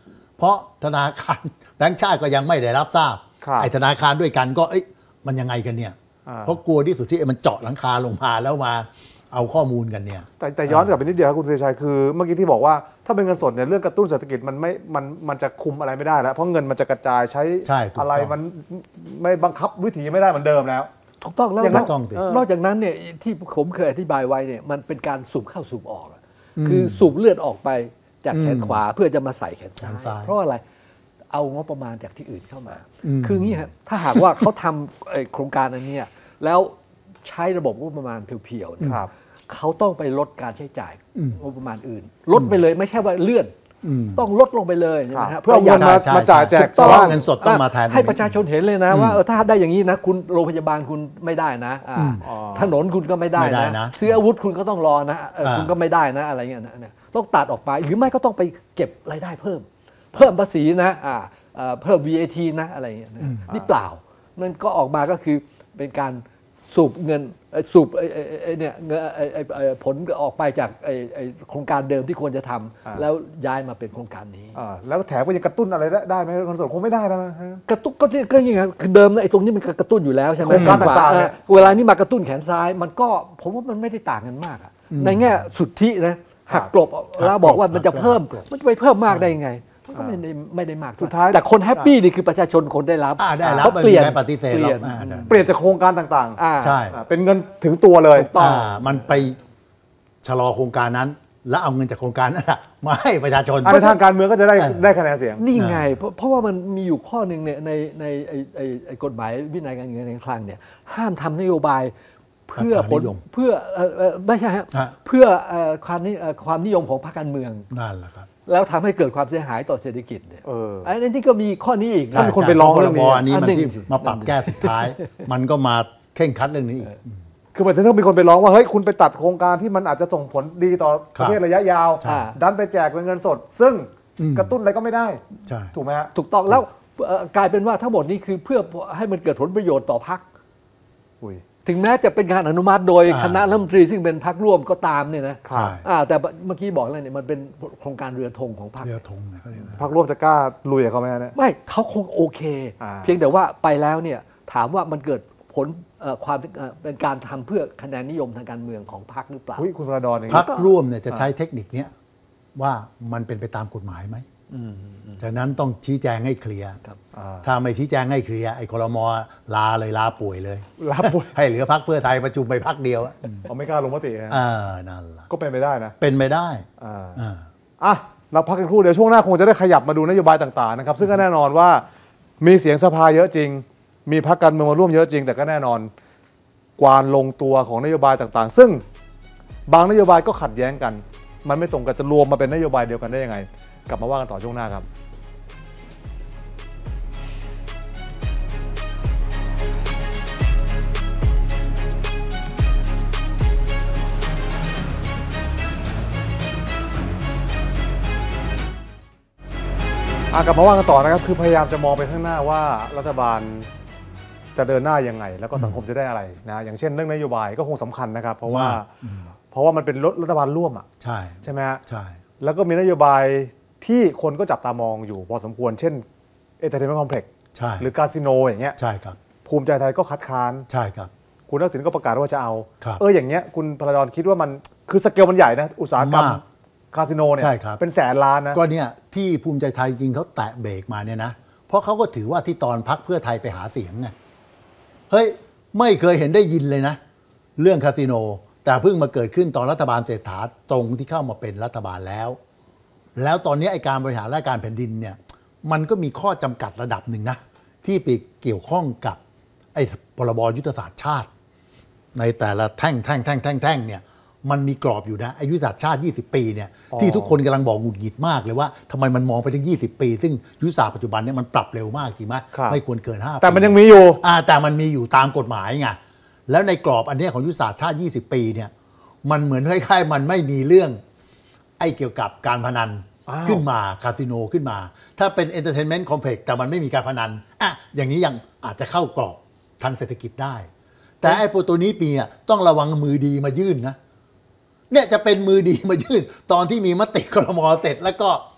S2: เพราะธนาคารแบงก์ชาติก็ยังไม่ได้รับทราบ
S1: ครับ
S2: ไอ้ธนาคารด้วยกันก็เอ้ยมันยังไงกันเนี่ย
S1: อ่า
S2: เพราะกลัวที่สุดที่ไอ้มันเจาะหลังคาลงมาแล้วมาเอาข้อมูลกันเนี่ย
S1: แต่แต่ย้อนกลับไปนิดเดียวครับคุณสุรชัยคือเมื่อกี้ที่บอกว่าถ้าเป็นเงินสดเนี่ยเรื่องกระตุ้นเศรษฐกิจมันไม่มันมันจะคุมอะไรไม่ได้แล้วเพราะเงินมันจะกระจายใช้
S2: ใช่ถูกต้อง
S1: อะไรมันไม่บังคับวิถีไม่ได้เหมือนเดิมแล้ว
S3: ถูกต้องแล้ว
S1: อย่างนั้น
S3: นอก
S2: ต้องสิ
S3: นอกจากนั้นเนี่ยที่ผมเคยอธิบายไว้เนี่ยมันเป็นการสูบเข้าสูบออกอะคือสูบเลือดออกไปจากแขนขวาเพื่อจะมาใส่แขนซ้า
S2: แขนซ้าย
S3: ยเพราะอะไรเอางบประมาณจากที่อื่นเข้ามา
S2: อืม
S3: คืองี้ฮะถ้าหากว่าเขาทำไอ้โครงการอันเนี้ยแล้วใช้ระบบงบประมาณเพียวๆเนี่ย
S1: ครับ
S3: เขาต้องไปลดการใช้จ่าย
S2: อืม
S3: งบประมาณอื่น ลดไปเลยไม่ใช่ว่าเลื่อน
S2: อืม
S3: ต้องลดลงไปเลยใช่ไหม
S1: ครั
S3: ฮะ
S1: บเพื่อเอาเงิน
S3: ประหยัด
S1: มา
S2: ใช่
S1: มาจ่ายแจก
S2: ถูกต้อง
S1: ชาวบ้าน
S2: เงินสดต้องมาแทน
S3: ให้ประชาชนเห็นเลยนะว่าเออถ้าได้อย่างนี้นะคุณโรงพยาบาลคุณไม่ได้นะอ่า
S1: อ๋อ
S3: ถนนคุณก็ไม่ได้
S2: ไม่ได้
S3: นะ
S2: นะ
S3: ซื้ออาวุธคุณก็ต้องรอนะเออ
S2: อ่า
S3: คุณก็ไม่ได้นะอะไรเงี้ยนะเนี่ยต้องตัดออกไปหรือไม่ก็ต้องไปเก็บรายได้เพิ่ม เพิ่มภาษีนะอ่าเอ่อเพิ่ม วี เอ ที นะอะไรเงี้ยนะนี่เปล่านั่นก็ออกมาก็คือเป็นการสูบเงินเอ่อสูบไอ้ไอ้ไอ้เนี่ยเงินไอ้ไอ้ไอ้ผลออกไปจากไอ้ไอ้โครงการเดิมที่ควรจะทำ
S1: อ่า
S3: แล้วย้ายมาเป็นโครงการนี้
S1: อ่าแล้วแถมก็ยังกระตุ้นอะไรได้ได้ไหมเงินสดคงไม่ได้แล้วมั้งฮะ
S3: กระตุ้นก็เนี่ยก็ยังไงคือเดิมนะไอ้ตรงนี้มันกระตุ้นอยู่แล้วใช่ไหม
S1: โครงการ
S3: ขว
S1: ต่างๆเนี่ย
S3: เออเวลานี้มากระตุ้นแขนซ้าย มันก็ผมว่ามันไม่ได้ต่างกันมากอะในแง่สุทธินะหักกลบแล้วบอกว่ามันจะเพิ่ม
S2: หักกลบ
S3: มันจะไปเพิ่มมากได้ยังไงมันก็ไม่ได้ไม่ได้มาก
S1: สุดท้าย
S3: แต่คนแฮปปี้นี่คือประชาชนคนได้รับ
S2: อ่าได้รับ
S3: เขา
S2: ไม่
S3: เป
S2: มี
S3: ลี่ยน
S2: ใครปฏิเสธ
S3: เป
S2: หรอ
S3: ลี่ย
S2: ก
S3: น
S2: อ่าได้
S1: เปลี่ยนจากโครงการต่าง
S3: อ่า
S2: ใช่
S1: ๆอ่าเป็นเงินถึงตัวเลย
S3: ต้อง
S2: อ่ามันไปชะลอโครงการนั้น แล้วเอาเงินจากโครงการนั้นน่ะมาให้ประชาชน
S1: อันในทางการเมืองก็จะได้
S2: เออ
S1: ได้คะแนนเสียง
S3: นี่ไงเพราะเพราะว่ามันมีอยู่ข้อหนึ่งเนี่ยในในไอ้ไอ้ไอ้กฎหมายวินัยการเงินการคลังเนี่ยห้ามทำนโยบายเพื่อผล
S2: ประชานิยม
S3: เพื่อเอ่อเอ่อไม่ใช่ฮะ
S2: ฮะ
S3: เพื่อเอ่อความนิเอ่อความนิยมของพรรคการเมือง
S2: นั่นแหละครับ
S3: แล้วทำให้เกิดความเสียหายต่อเศรษฐกิจเนี่ย
S1: เออ
S3: อันนี้ก็มีข้อนี้อีก
S1: ถ้ามีคนไปร้องเรื่องนี้
S2: พอันนี้มัน
S3: อันหนึ่ง
S2: ที่
S3: สิ
S2: มาปรับแก้สุดท้าย มันก็มาเข่งครัดเรื่องนี้อีก
S1: คือมันจะต้องมีคนไปร้องว่าเฮ้ยคุณไปตัดโครงการที่มันอาจจะส่งผลดีต่อ
S2: ค
S1: ป
S2: รับ
S1: ระเทศระยะยาว
S3: ใช่
S1: ดันไปแจกเป็นเงินสด ซึ่ง
S2: อืม
S1: กระตุ้นอะไรก็ไม่ได้
S2: ใช่
S1: ถูกไหมฮะ
S3: ถูกต้องแล้วเอ่อกลายเป็นว่าทั้งหมดนี้คือเพื่อให้มันเกิดผลประโยชน์ต่อพรรค
S1: อุ้ย
S3: ถึงแม้จะเป็นการอนุมัติโดย
S2: อ่า
S3: คณะรัฐมนตรีซึ่งเป็นพรรคร่วมก็ตามเนี่ยนะ
S1: ครั
S2: ใช่
S1: บ
S3: อ่าแต่เมื่อกี้บอกแล้วเนี่ยมันเป็นโครงการเรือธงของพรรค
S2: เรือธงเนี่ยเขาเรียกนะ
S1: พรรคร่วมจะกล้าลุยกับเขาไหมฮะเนี่ย
S3: ไม่เขาคงโอเค
S1: อ่า
S3: เพียงแต่ว่าไปแล้วเนี่ยถามว่ามันเกิดผลเอ่อความเอ่อเป็นการทำเพื่อคะแนนนิยมทางการเมืองของพรรคหรือเปล่า
S1: อุ้ยคุณพระดอนอย่าง
S2: พั
S1: นี้
S2: กร่วมเนี่ยจะใช้เทคนิคเนี้ยว่ามันเป็นไปตามกฎหมายไหมจากนั้นต้องชี้แจงให้เคลียร์
S1: อ่า
S2: ถ้าไม่ชี้แจงให้เคลียร์ไอ้คลมลาเลยลาป่วยเลย
S1: รับป่วย
S2: ให้เหลือพักเพื่อไทยประชุมไปพักเดียวอะ
S1: เขาไม่กล้าลงมติฮะ
S2: เออนั่นล่ะ
S1: ก็เป็นไปได้นะ
S2: เป็นไม่ได้
S1: อ่า
S2: อ่า
S1: อ่ะเราพักกันครู่เดี๋ยวช่วงหน้าคงจะได้ขยับมาดูนโยบายต่างๆนะครับซึ่งก็แน่นอนว่ามีเสียงสภาเยอะจริง มีพรรคการเมืองมาร่วมเยอะจริง แต่ก็แน่นอนกวานลงตัวของนโยบายต่างๆ ซึ่งบางนโยบายก็ขัดแย้งกัน มันไม่ตรงกันจะรวมมาเป็นนโยบายเดียวกันได้ยังไง กลับมาว่ากันต่อช่วงหน้าครับ อ่ะกลับมาว่ากันต่อนะครับคือพยายามจะมองไปข้างหน้าว่ารัฐบาลจะเดินหน้ายังไง แล้วก็สังคมจะได้อะไรนะอย่างเช่นเรื่องนโยบายก็คงสำคัญนะครับ เพราะว่า
S2: อืม
S1: เพราะว่ามันเป็นรัฐบาลร่วมอ่ะ
S2: ใช่
S1: ใช่ไหมฮะ
S2: ใช่
S1: แล้วก็มีนโยบายที่คนก็จับตามองอยู่พอสมควร เช่น Entertainment Complex
S2: ใช่
S1: หรือคาสิโนอย่างเงี้ย
S2: ใช่ครับ
S1: ภูมิใจไทยก็คัดค้าน
S2: ใช่ครับ
S1: คุณทักษิณก็ประกาศว่าจะเอา
S2: ครับ
S1: เอออย่างเงี้ยคุณพลดอนคิดว่ามันคือสเกลมันใหญ่นะอุตสาหกรรม
S2: มาก
S1: คาสิโนเนี่ย
S2: ใช่ครับ
S1: เป็นแสนล้านนะ
S2: ก็เนี่ยที่ภูมิใจไทยจริงเขาแตะเบรกมาเนี่ยนะ เพราะเขาก็ถือว่าที่ตอนพักเพื่อไทยไปหาเสียงไงเฮ้ยไม่เคยเห็นได้ยินเลยนะ เรื่องคาสิโน แต่เพิ่งมาเกิดขึ้นตอนรัฐบาลเศรษฐาตรงที่เข้ามาเป็นรัฐบาลแล้ว แล้วตอนนี้ไอการบริหารราชการแผ่นดินเนี่ยมันก็มีข้อจำกัดระดับหนึ่งนะ ที่ไปเกี่ยวข้องกับไอ้พรบยุทธศาสตร์ชาติ ในแต่ละแท่งแท่งแท่งแท่งแท่งเนี่ยมันมีกรอบอยู่นะอายุทธศาสตร์ชาติยี่สิบปีเนี่ย
S1: อ๋อ
S2: ที่ทุกคนกำลังบอกหงุดหงิดมากเลยว่าทำไมมันมองไปถึงยี่สิบปี ซึ่งยุทธศาสตร์ปัจจุบันเนี่ยมันปรับเร็วมากจริงไหม
S1: ครับ
S2: ไม่ควรเกินห้าปี
S1: แต่มันยังมีอยู่
S2: อ่าแต่มันมีอยู่ตามกฎหมายไงแล้วในกรอบอันเนี้ยของยุทธศาสตร์ชาติยี่สิบปีเนี่ยมันเหมือนคล้ายๆมันไม่มีเรื่องไอ้เกี่ยวกับการพนัน
S1: อ้าว
S2: ขึ้นมาคาสิโนขึ้นมา ถ้าเป็น Entertainment Complex แต่มันไม่มีการพนันอ่ะอย่างนี้ยังอาจจะเข้ากรอบทางเศรษฐกิจได้ แต่ไอ้โปรตัวนี้ปีอ่ะต้องระวังมือดีมายื่นนะเนี่ยจะเป็นมือดีมายื่น ตอนที่มีมติครม.เสร็จแล้วก็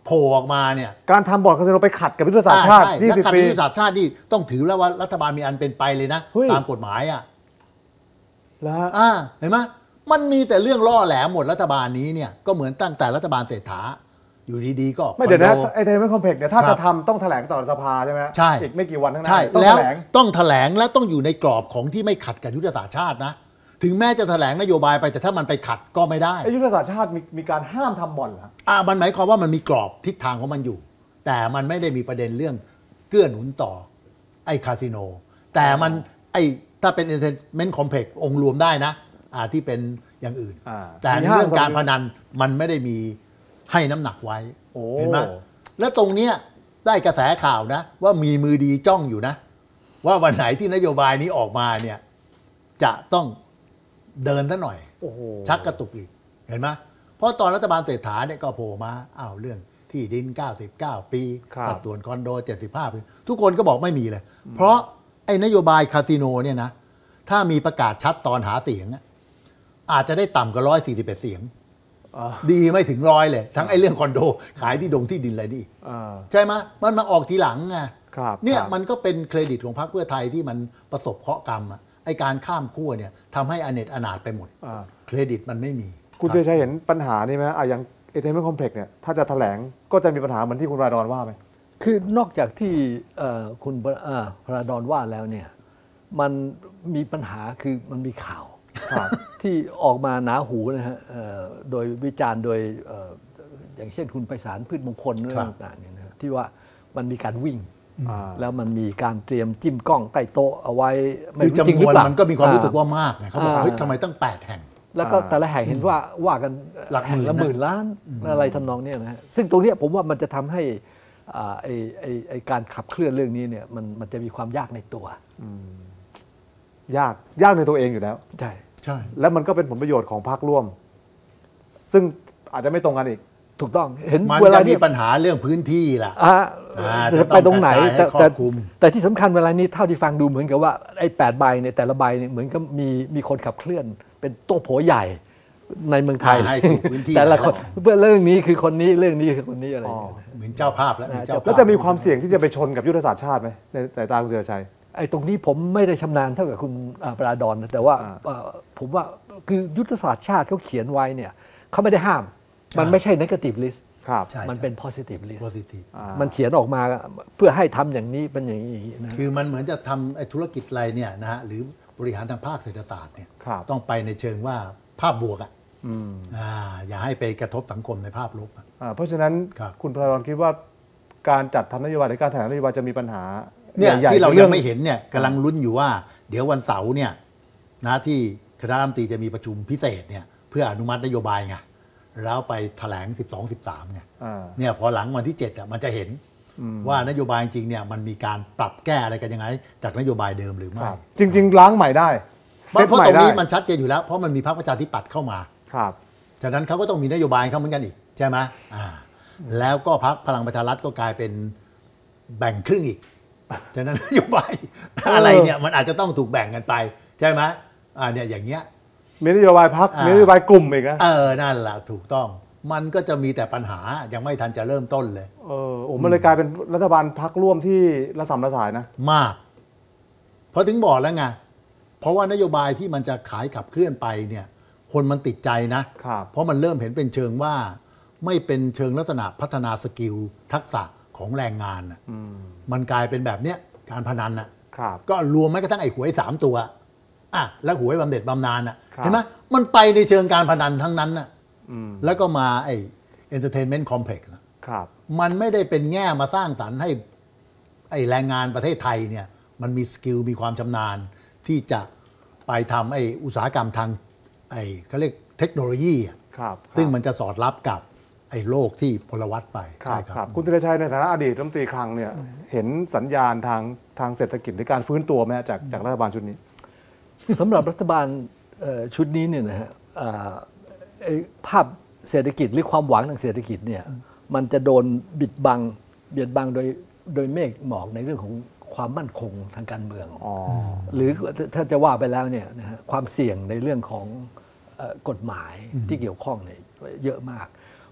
S2: โผล่ออกมาเนี่ย
S1: การทำบ่อนคาสิโนไปขัดกับยุทธศาสตร์ชาติ
S2: อ่ใ
S1: ยี่สิบ
S2: และขัด
S1: ปี
S2: ยุทธศาสตร์ชาตินี่ต้องถือแล้วว่ารัฐบาลมีอันเป็นไปเลยนะ
S1: เฮ้ย
S2: ตามกฎหมายอ่ะ
S1: แล้ว
S2: อ่าเห็นไหมมันมีแต่เรื่องล่อแหลมหมดรัฐบาลนี้เนี่ยก็เหมือนตั้งแต่รัฐบาลเศรษฐาอยู่ดีๆก็
S1: ไม่เดี๋ยวนะ
S2: คอนโ
S1: ไอ้เทนเมนต์คอมเพล็กซ์เนี่ยถ้า
S2: ครั
S1: จะ
S2: บ
S1: ทำต้องแถลงต่อสภาใช่ไหม
S2: ใช่
S1: อีกไม่กี่วันข้างหน้า
S2: ใช่
S1: ต้อง
S2: แล้ว
S1: แถลง
S2: ต้องแถลงและต้องอยู่ในกรอบของที่ไม่ขัดกับยุทธศาสตร์ชาตินะถึงแม้จะแถลงนโยบายไปแต่ถ้ามันไปขัดก็ไม่ได้
S1: ไอ้ยุทธศาสตร์ชาติมีมีการห้ามทำบ่อนเหรอ
S2: อ่ามันหมายความว่ามันมีกรอบทิศทางของมันอยู่ แต่มันไม่ได้มีประเด็นเรื่องเกื้อหนุนต่อไอ้คาสิโนแต่มันไอ้ถ้าเป็น entertainment complex องค์รวมได้นะอ่าที่เป็นอย่างอื่น
S1: อ่า
S2: แต่ในเรื่องการพนันมันไม่ได้มีให้น้ำหนักไว้
S1: โอ้
S2: เห็นไหมและตรงเนี้ยได้กระแสข่าวนะ ว่ามีมือดีจ้องอยู่นะ ว่าวันไหนที่นโยบายนี้ออกมาเนี่ยจะต้องเดินซะหน่อย
S1: โอ้โห
S2: ชักกระตุกอีกเห็นไหมเพราะตอนรัฐบาลเศรษฐาเนี่ยก็โผล่มาอ้าวเรื่องที่ดินเก้าสิบเก้าปี
S1: ครับ
S2: สัดส่วนคอนโดเจ็ดสิบห้าปีทุกคนก็บอกไม่มีเลย เพราะไอ้นโยบายคาสิโนเนี่ยนะถ้ามีประกาศชัดตอนหาเสียงอะอาจจะได้ต่ำกว่าร้อยสี่สิบเอ็ดเสียง
S1: อ่า
S2: ดีไม่ถึงร้อยเลย ทั้งไอ้เรื่องคอนโด ขายที่ดงที่ดินอะไรนี่
S1: อ่า
S2: ใช่ไหมมันมาออกทีหลังไง
S1: ครับ
S2: เนี่ย
S1: ครับ
S2: มันก็เป็นเครดิตของพรรคเพื่อไทยที่มันประสบเคราะห์กรรมอะไอ้การข้ามขั้วเนี่ยทำให้อเนจอนาถไปหมด
S1: อ่า
S2: เครดิตมันไม่มี
S1: คุณเตชัยเห็นปัญหานี่ไหมอ่ะอย่างเอเทนเมนต์คอมเพล็กซ์เนี่ยถ้าจะแถลงก็จะมีปัญหาเหมือนที่คุณราดอนว่าไหม
S3: คือนอกจากที่เอ่อคุณพระเอ่อพระดอนว่าแล้วเนี่ยมันมีปัญหาคือมันมีข่าว ที่ออกมาหนาหูนะฮะเอ่อโดยวิจารณ์โดยเอ่ออย่างเช่นคุณไพศาลพืชมงคลเรื่องต่างๆเนี่ยนะที่ว่ามันมีการวิ่ง
S1: อ่า
S3: แล้วมันมีการเตรียมจิ้มกล้องใต้โต๊ะเอาไว้ไม่
S2: คือ
S3: รู้จริง
S2: จำ
S3: ห
S2: น
S3: รือ
S2: วน
S3: เปล่า
S2: มันก็มีความรู้สึก
S3: อ่
S2: ว่ามากไงเขาบอก
S3: อ่า
S2: เฮ้ยทำไมตั้งแปดแห่ง
S3: แล้วก็แต่ละแห่งเห็นว่าว่ากัน
S2: หลักหมื่น
S3: แห่งละ
S2: นะ
S3: หมื่นล้านอะไรทำนองเนี้ยนะฮะซึ่งตรงเนี้ยผมว่ามันจะทำให้อ่าไอไอไอการขับเคลื่อนเรื่องนี้เนี่ยมันมันจะมีความยากในตัว
S1: ยากยากในตัวเองอยู่แล้ว
S3: ใช่
S2: ใช่
S1: แล้วมันก็เป็นผลประโยชน์ของพรรคร่วม ซึ่งอาจจะไม่ตรงกันอีก
S3: ถูกต้องเห็น
S2: มัน
S3: เวลา
S2: จะมี
S3: นี้
S2: ปัญหาเรื่องพื้นที่ล่ะ
S3: อ่า
S2: อ่า
S3: จะไปตรงไหน
S2: จะต้องกระจายให้
S3: แต่แต่
S2: ครอบคลุม
S3: แต่ที่สำคัญเวลานี้เท่าที่ฟังดูเหมือนกับว่าไอ้แปดใบเนี่ยแต่ละใบเนี่ยเหมือนกับมีมีคนขับเคลื่อน เป็นโต๊ะโผใหญ่ในเมืองไทย
S2: ให้ถูกพื้นที่
S3: แต่ละคน
S2: แล้ว
S3: เพื่อเรื่องนี้คือคนนี้เรื่องนี้คือคนนี้อะไรอย่างเงี้ยนะ
S2: เหมือนเจ้าภาพแล้วมีเจ้า
S1: แล้ว
S2: ภาพ
S1: จะมีความเสี่ยงที่จะไปชนกับยุทธศาสตร์ชาติไหมในสายตาคุณเตชัย
S3: ไอ้ตรงนี้ผมไม่ได้ชำนาญเท่ากับคุณอ่าปราดอนนะแต่ว่า
S1: อ่า
S3: เอ่อผมว่าคือยุทธศาสตร์ชาติเขาเขียนไว้เนี่ยเขาไม่ได้ห้าม มันไม่ใช่ negative list
S1: ครับ
S2: ใช่
S3: มันเป็น positive list
S2: positive
S1: อ่า
S3: มันเขียนออกมาเพื่อให้ทำอย่างนี้เป็นอย่างนี้อย่างนี้นะ
S2: คือมันเหมือนจะทำไอ้ธุรกิจอะไรเนี่ยนะฮะหรือบริหารทางภาคเศรษฐศาสตร์เนี่ย
S1: ครับ
S2: ต้องไปในเชิงว่าภาพบวกอ่ะ
S1: อืม
S2: อ่าอย่าให้ไปกระทบสังคมในภาพลบอะ
S1: อ่าเพราะฉะนั้น
S2: ครับ
S1: คุณพลดอนคิดว่าการจัดทำนโยบายหรือการแถลงนโยบายจะมีปัญหา
S2: เนี่ย
S1: ใหญ่ๆ
S2: ที่เรา
S1: รื่
S2: ยั
S1: อง
S2: ไม่เห็นเนี่ยกำลังลุ้นอยู่ว่า เดี๋ยววันเสาร์เนี่ยนะที่คณะรัฐมนตรีจะมีประชุมพิเศษเนี่ยเพื่ออนุมัตินโยบายไงแล้วไปแถลง สิบสอง สิบสามไง
S1: อ่า
S2: เนี่ยพอหลังวันที่เจ็ดอ่ะมันจะเห็นว่านโยบายจริงเนี่ยมันมีการปรับแก้อะไรกันยังไง จากนโยบายเดิมหรือไม่
S1: ครับจริง ๆ ล้างใหม่ได้
S2: เพราะเพราะ
S1: ใหม่
S2: ตรง
S1: ได้
S2: นี้มันชัดเจนอยู่แล้วเพราะมันมีพรรคประชาธิปัตย์เข้ามา
S1: ครับ
S2: ฉะนั้นเขาก็ต้องมีนโยบายเขาเหมือนกันอีกใช่ไหมอ่าแล้วก็พรรคพลังประชารัฐก็กลายเป็นแบ่งครึ่งอีก ฉะนั้นนโยบายอะไรเนี่ยมันอาจจะต้องถูกแบ่งกันไปใช่ไหมอ่าเนี่ยอย่างเงี้ย
S1: มีนโยบายพัก
S2: อ่ามี
S1: มีนโยบายกลุ่มอีกนะ
S2: เออนั่นแหละถูกต้อง มันก็จะมีแต่ปัญหายังไม่ทันจะเริ่มต้นเลย
S1: เออโอ้มันเลยกลายเป็นรัฐบาลพักร่วมที่ระสำระสายนะ
S2: มาก เพราะถึงบอกแล้วไงเพราะว่านโยบายที่มันจะขายขับเคลื่อนไปเนี่ย คนมันติดใจนะ
S1: ครับ
S2: เพราะมันเริ่มเห็นเป็นเชิงว่า ไม่เป็นเชิงลักษณะพัฒนาสกิลทักษะของแรงงานน่ะมันกลายเป็นแบบเนี้ยการพนันน่ะ
S1: ครับ
S2: ก็รวมแม้กระทั่งไอ้หวยสามตัวอ่ะแล้วหวยบำเหน็จบำนาญน่ะ
S1: ครับ
S2: เห็นไหมมันไปในเชิงการพนันทั้งนั้นน่ะ
S1: อืม
S2: แล้วก็มาไอ้ entertainment complex น่ะ
S1: ครับ
S2: มันไม่ได้เป็นแง่มาสร้างสรรค์ให้ไอ้แรงงานประเทศไทยเนี่ยมันมีสกิลมีความชำนาญ ที่จะไปทำไอ้อุตสาหกรรมทางไอ้เขาเรียกเทคโนโลยีอ่ะ
S1: ครับ
S2: ซึ่งมันจะสอดรับกับไอ้โลกที่พลวัตไป
S1: ครับ
S2: ใช่
S1: ครับ คุณธีรชัยในฐานะอดีตรัฐมนตรีคลังเนี่ยเห็นสัญญาณทางทางเศรษฐกิจหรือการฟื้นตัวไหมจากจากรัฐบาลชุดนี้
S3: สำหรับรัฐบาลเอ่อชุดนี้เนี่ยนะฮะอ่าไอ้ภาพเศรษฐกิจหรือความหวังทางเศรษฐกิจเนี่ยมันจะโดนบิดบังเบียดบังโดยโดยเมฆหมอกในเรื่องของความมั่นคงทางการเมือง
S1: อ๋อ
S3: หรือถ้าจะว่าไปแล้วเนี่ยนะฮะความเสี่ยงในเรื่องของเอ่อกฎหมายที่เกี่ยวข้องเนี่ยเยอะมาก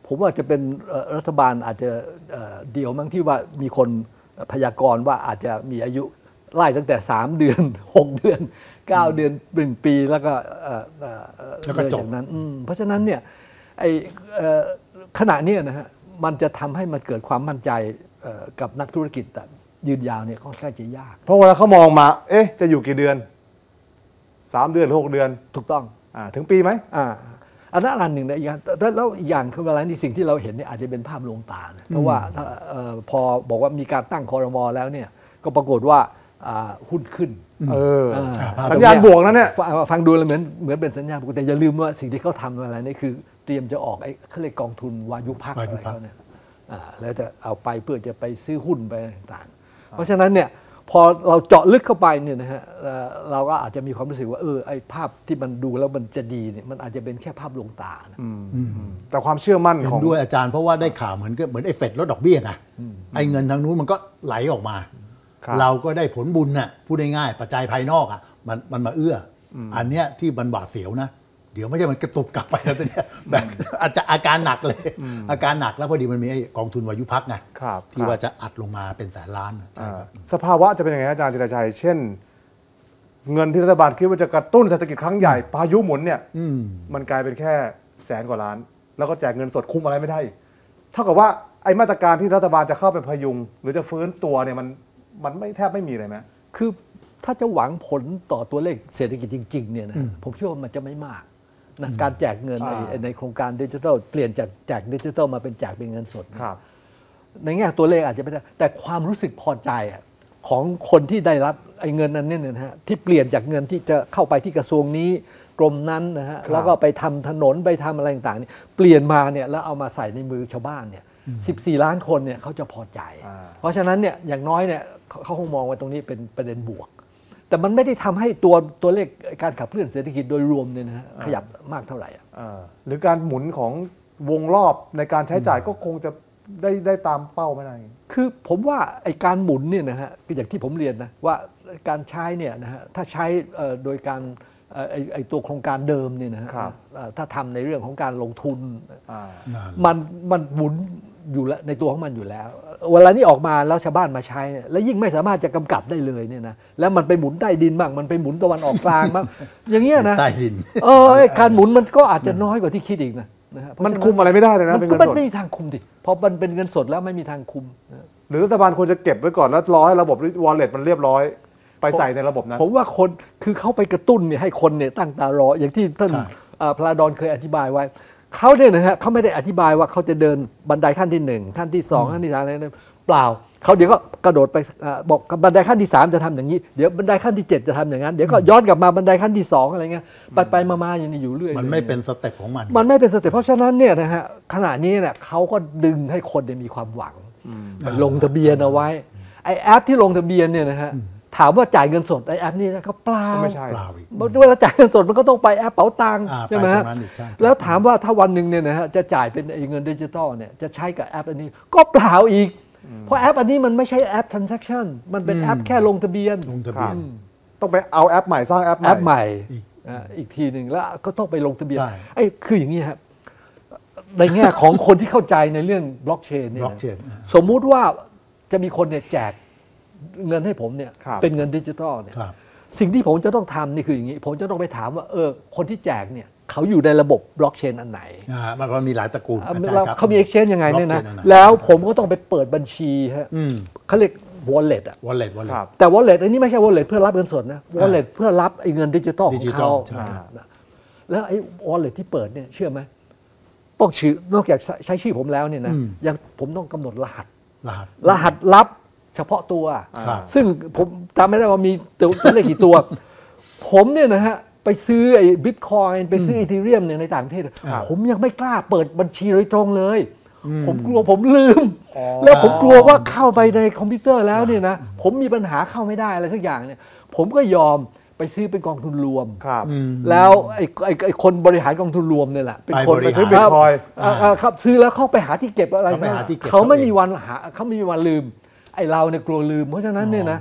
S3: ผมว่าจะเป็นรัฐบาลอาจจะเดียวมั้งที่ว่ามีคนพยากรณ์ว่าอาจจะมีอายุไล่ตั้งแต่สามเดือนหกเดือนเก้าเดือนหนึ่งปีแล้วก็
S2: แล้วก็จบ
S3: นั้นเพราะฉะนั้นเนี่ยไอ้ขณะนี้นะฮะมันจะทำให้มันเกิดความมั่นใจกับนักธุรกิจยืนยาวเนี่ยค่อนข้างจะยาก
S1: เพราะเวลาเขามองมาเอ๊ะจะอยู่กี่เดือนสามเดือนหกเดือน
S3: ถูกต้อง
S1: อ่าถึงปีไหม
S3: อ่าอันนั้นอันหนึ่งนะอย่างแล้วอีกอย่างคือเวลาที่สิ่งที่เราเห็นเนี่ยอาจจะเป็นภาพลวงตานะเพราะว่าพอบอกว่ามีการตั้งครม.แล้วเนี่ยก็ปรากฏว่าหุ้นขึ้น
S1: เออสัญญาณบวกนะเนี่ย
S3: ฟังดูแล้วเหมือนเหมือนเป็นสัญญาณบวกแต่อย่าลืมว่าสิ่งที่เขาทำอะไรนี่คือเตรียมจะออกไอ้เขาเรียกกองทุนวายุพักอะไรเขาเนี่ยแล้วจะเอาไปเพื่อจะไปซื้อหุ้นไปต่างๆเพราะฉะนั้นเนี่ยพอเราเจาะลึกเข้าไปเนี่ยนะฮะเราก็อาจจะมีความรู้สึกว่าเออไอ้ภาพที่มันดูแล้วมันจะดีเนี่ยมันอาจจะเป็นแค่ภาพลวงตานะ
S1: แต่ความเชื่อมั่นของ
S2: ด้วยอาจารย์เพราะว่าได้ข่าวเหมือนก็เหมือนไอ้เฟดลดดอกเบี้ยไงไอ้เงินทางนู้นมันก็ไหลออกมาเราก็ได้ผลบุญน่ะพูดง่ายๆปัจจัยภายนอกอ่ะมันมันมาเอื้ออันเนี้ยที่มันหวาดเสียวนะเดี๋ยวไม่ใช่มันกระตุกกลับไปแล้วเนี่ยแบบอาจจะอาการหนักเลยอาการหนักแล้วพอดีมันมีไอ้กองทุนวายุพักไงที่ว่าจะอัดลงมาเป็นแสนล้าน
S1: สภาวะจะเป็นยังไงอาจารย์ธีรชัยเช่นเงินที่รัฐบาลคิดว่าจะกระตุ้นเศรษฐกิจครั้งใหญ่พายุหมุนเนี่ยมันกลายเป็นแค่แสนกว่าล้านแล้วก็แจกเงินสดคุมอะไรไม่ได้เท่ากับว่าไอ้มาตรการที่รัฐบาลจะเข้าไปพยุงหรือจะฟื้นตัวเนี่ยมันมันไม่แทบไม่มีเลยไหม
S3: คือถ้าจะหวังผลต่อตัวเลขเศรษฐกิจจริงๆเนี่ยนะผมคิดว่ามันจะไม่มากนะการแจกเงินในโครงการดิจิทัลเปลี่ยนจากแจกดิจิทัลมาเป็นแจกเป็นเงินสดในแง่ตัวเลขอาจจะไม่ได้แต่ความรู้สึกพอใจของคนที่ได้รับไอ้เงินนั้นเนี่ยนะฮะที่เปลี่ยนจากเงินที่จะเข้าไปที่กระทรวงนี้กรมนั้นนะฮะแล้วก็ไปทำถนนไปทำอะไรต่างๆนี่เปลี่ยนมาเนี่ยแล้วเอามาใส่ในมือชาวบ้านเนี่ยสิบสี่ล้านคนเนี่ยเขาจะพอใจเพราะฉะนั้นเนี่ยอย่างน้อยเนี่ยเขาคงมองว่าตรงนี้เป็นประเด็นบวกแต่มันไม่ได้ทำให้ตัวตัวเลขการขับเคลื่อนเศรษฐกิจโดยรวมเนี่ยนะฮะขยับมากเท่าไหร่
S1: หรือการหมุนของวงรอบในการใช้จ่ายก็คงจะได้ได้ตามเป้าไม่ได้
S3: คือผมว่าไอ้การหมุนเนี่ยนะฮะอย่างที่ผมเรียนนะว่าการใช้เนี่ยนะฮะถ้าใช้โดยการไอ้ไอ้ตัวโครงการเดิมเนี่ยนะฮะถ้าทำในเรื่องของการลงทุนมันมันหมุนอยู่แล้วในตัวของมันอยู่แล้วเวลานี้ออกมาแล้วชาวบ้านมาใช้แล้วยิ่งไม่สามารถจะกำกับได้เลยเนี่ยนะแล้วมันไปหมุนใต้ดินบ้างมันไปหมุนตะวันออกกลางบ้างอย่างเงี้ยนะ
S2: ใต้ดิน
S3: เออการหมุนมันก็อาจจะน้อยกว่าที่คิดอีกนะ
S1: มันคุมอะไรไม่ได้เลยนะ
S3: เป็นเงินสดมันไม่มีทางคุมสิพอมันเป็นเงินสดแล้วไม่มีทางคุม
S1: หรือรัฐบาลควรจะเก็บไว้ก่อนแล้วรอให้ระบบ wallet มันเรียบร้อยไปใส่ในระบบนั้น
S3: ผมว่าคนคือเขาไปกระตุ้นเนี่ยให้คนเนี่ยตั้งตารออย่างที่ท่านพลาดอนเคยอธิบายไว้เขาเนี่ยนะฮะเขาไม่ได้อธิบายว่าเขาจะเดินบันไดขั้นที่หนึ่งขั้นที่สองขั้นที่สามอะไรนั้นเปล่าเขาเดี๋ยวก็กระโดดไปบอกบันไดขั้นที่สามจะทำอย่างนี้เดี๋ยวบันไดขั้นที่เจ็ดจะทำอย่างนั้นเดี๋ยวก็ย้อนกลับมาบันไดขั้นที่สองอะไรเงี้ยไปไปมาๆอย่างนี้อยู่เรื่อย
S2: มันไม่เป็นสเต็ปของมัน
S3: มันไม่เป็นสเต็ปเพราะฉะนั้นเนี่ยนะฮะขณะนี้เนี่ยเขาก็ดึงให้คนมีความหวังลงทะเบียนเอาไว้ไอแอปที่ลงทะเบียนเนี่ยนะฮะถามว่าจ่ายเงินสดไอแอปนี้นะเขาเปล่า
S1: ไม่ใช่
S2: เปล่า
S3: เวลาจ่ายเงินสดมันก็ต้องไปแอปเป๋าตังค์ใช่ไหมฮะแล้วถามว่าถ้าวันหนึ่งเนี่ยนะฮะจะจ่ายเป็นเงินดิจิตอลเนี่ยจะใช้กับแอปอันนี้ก็เปล่าอีกเพราะแอปอันนี้มันไม่ใช่แอป transaction มันเป็นแอปแค่ลงทะเบียน
S2: ลงทะเบียน
S1: ต้องไปเอาแอปใหม่สร้างแอป
S3: แอปใหม่อีกทีหนึ่งแล้วก็ต้องไปลงทะเบียนไอ้คืออย่างนี้ครับในแง่ของคนที่เข้าใจในเรื่องบล็อกเชนเนี่ยสมมุติว่าจะมีคนเนี่ยแจกเงินให้ผมเนี่ยเป็นเงินดิจิทัลเนี่ยสิ่งที่ผมจะต้องทำนี่คืออย่างนี้ผมจะต้องไปถามว่าเออคนที่แจกเนี่ยเขาอยู่ในระบบบล็อกเชนอันไหน
S2: มันก็มีหลายตระกูล
S3: เขามี exchange ยังไงเนี่ยนะแล้วผมก็ต้องไปเปิดบัญชีฮะเขาเรียก wallet อะ
S2: wallet wallet
S3: แต่ wallet อันนี้ไม่ใช่ wallet เพื่อรับเงินสดนะ wallet เพื่อรับไอ้เงินดิจิทัลของเขาแล้วไอ้ wallet ที่เปิดเนี่ยเชื่อไหมต้องชื่อนอกจากใช้ชื่อผมแล้วเนี่ยนะยังผมต้องกำหนดรหัส
S2: รหัส
S3: รหัสลับเฉพาะตัวซึ่งผมจำไม่ได้ว่ามีตัวเลขกี่ตัว ผมเนี่ยนะฮะไปซื้อไอ้บิตคอยน์ไปซื้ออีเธเรียมเนี่ยในต่างประเทศผมยังไม่กล้าเปิดบัญชีโดยตรงเลยผมกลัวผมลืมแล้วผมกลัวว่าเข้าไปในคอมพิวเตอร์แล้วเนี่ยนะผมมีปัญหาเข้าไม่ได้อะไรสักอย่างเนี่ยผมก็ยอมไปซื้อเป็นกองทุนรวมแล้วไอ้ไอ้คนบริหารกองทุนรวมเนี่ยแหละเป็นคนไปซื้อบิตคอยน์ครับซื้อแล้วเข้าไปหาที่เก็บอะไรเขาไม่มีวันหาเขาไม่มีวันลืมไอ้เราเนี่ยกลัวลืมเพราะฉะนั้นเนี่ยนะ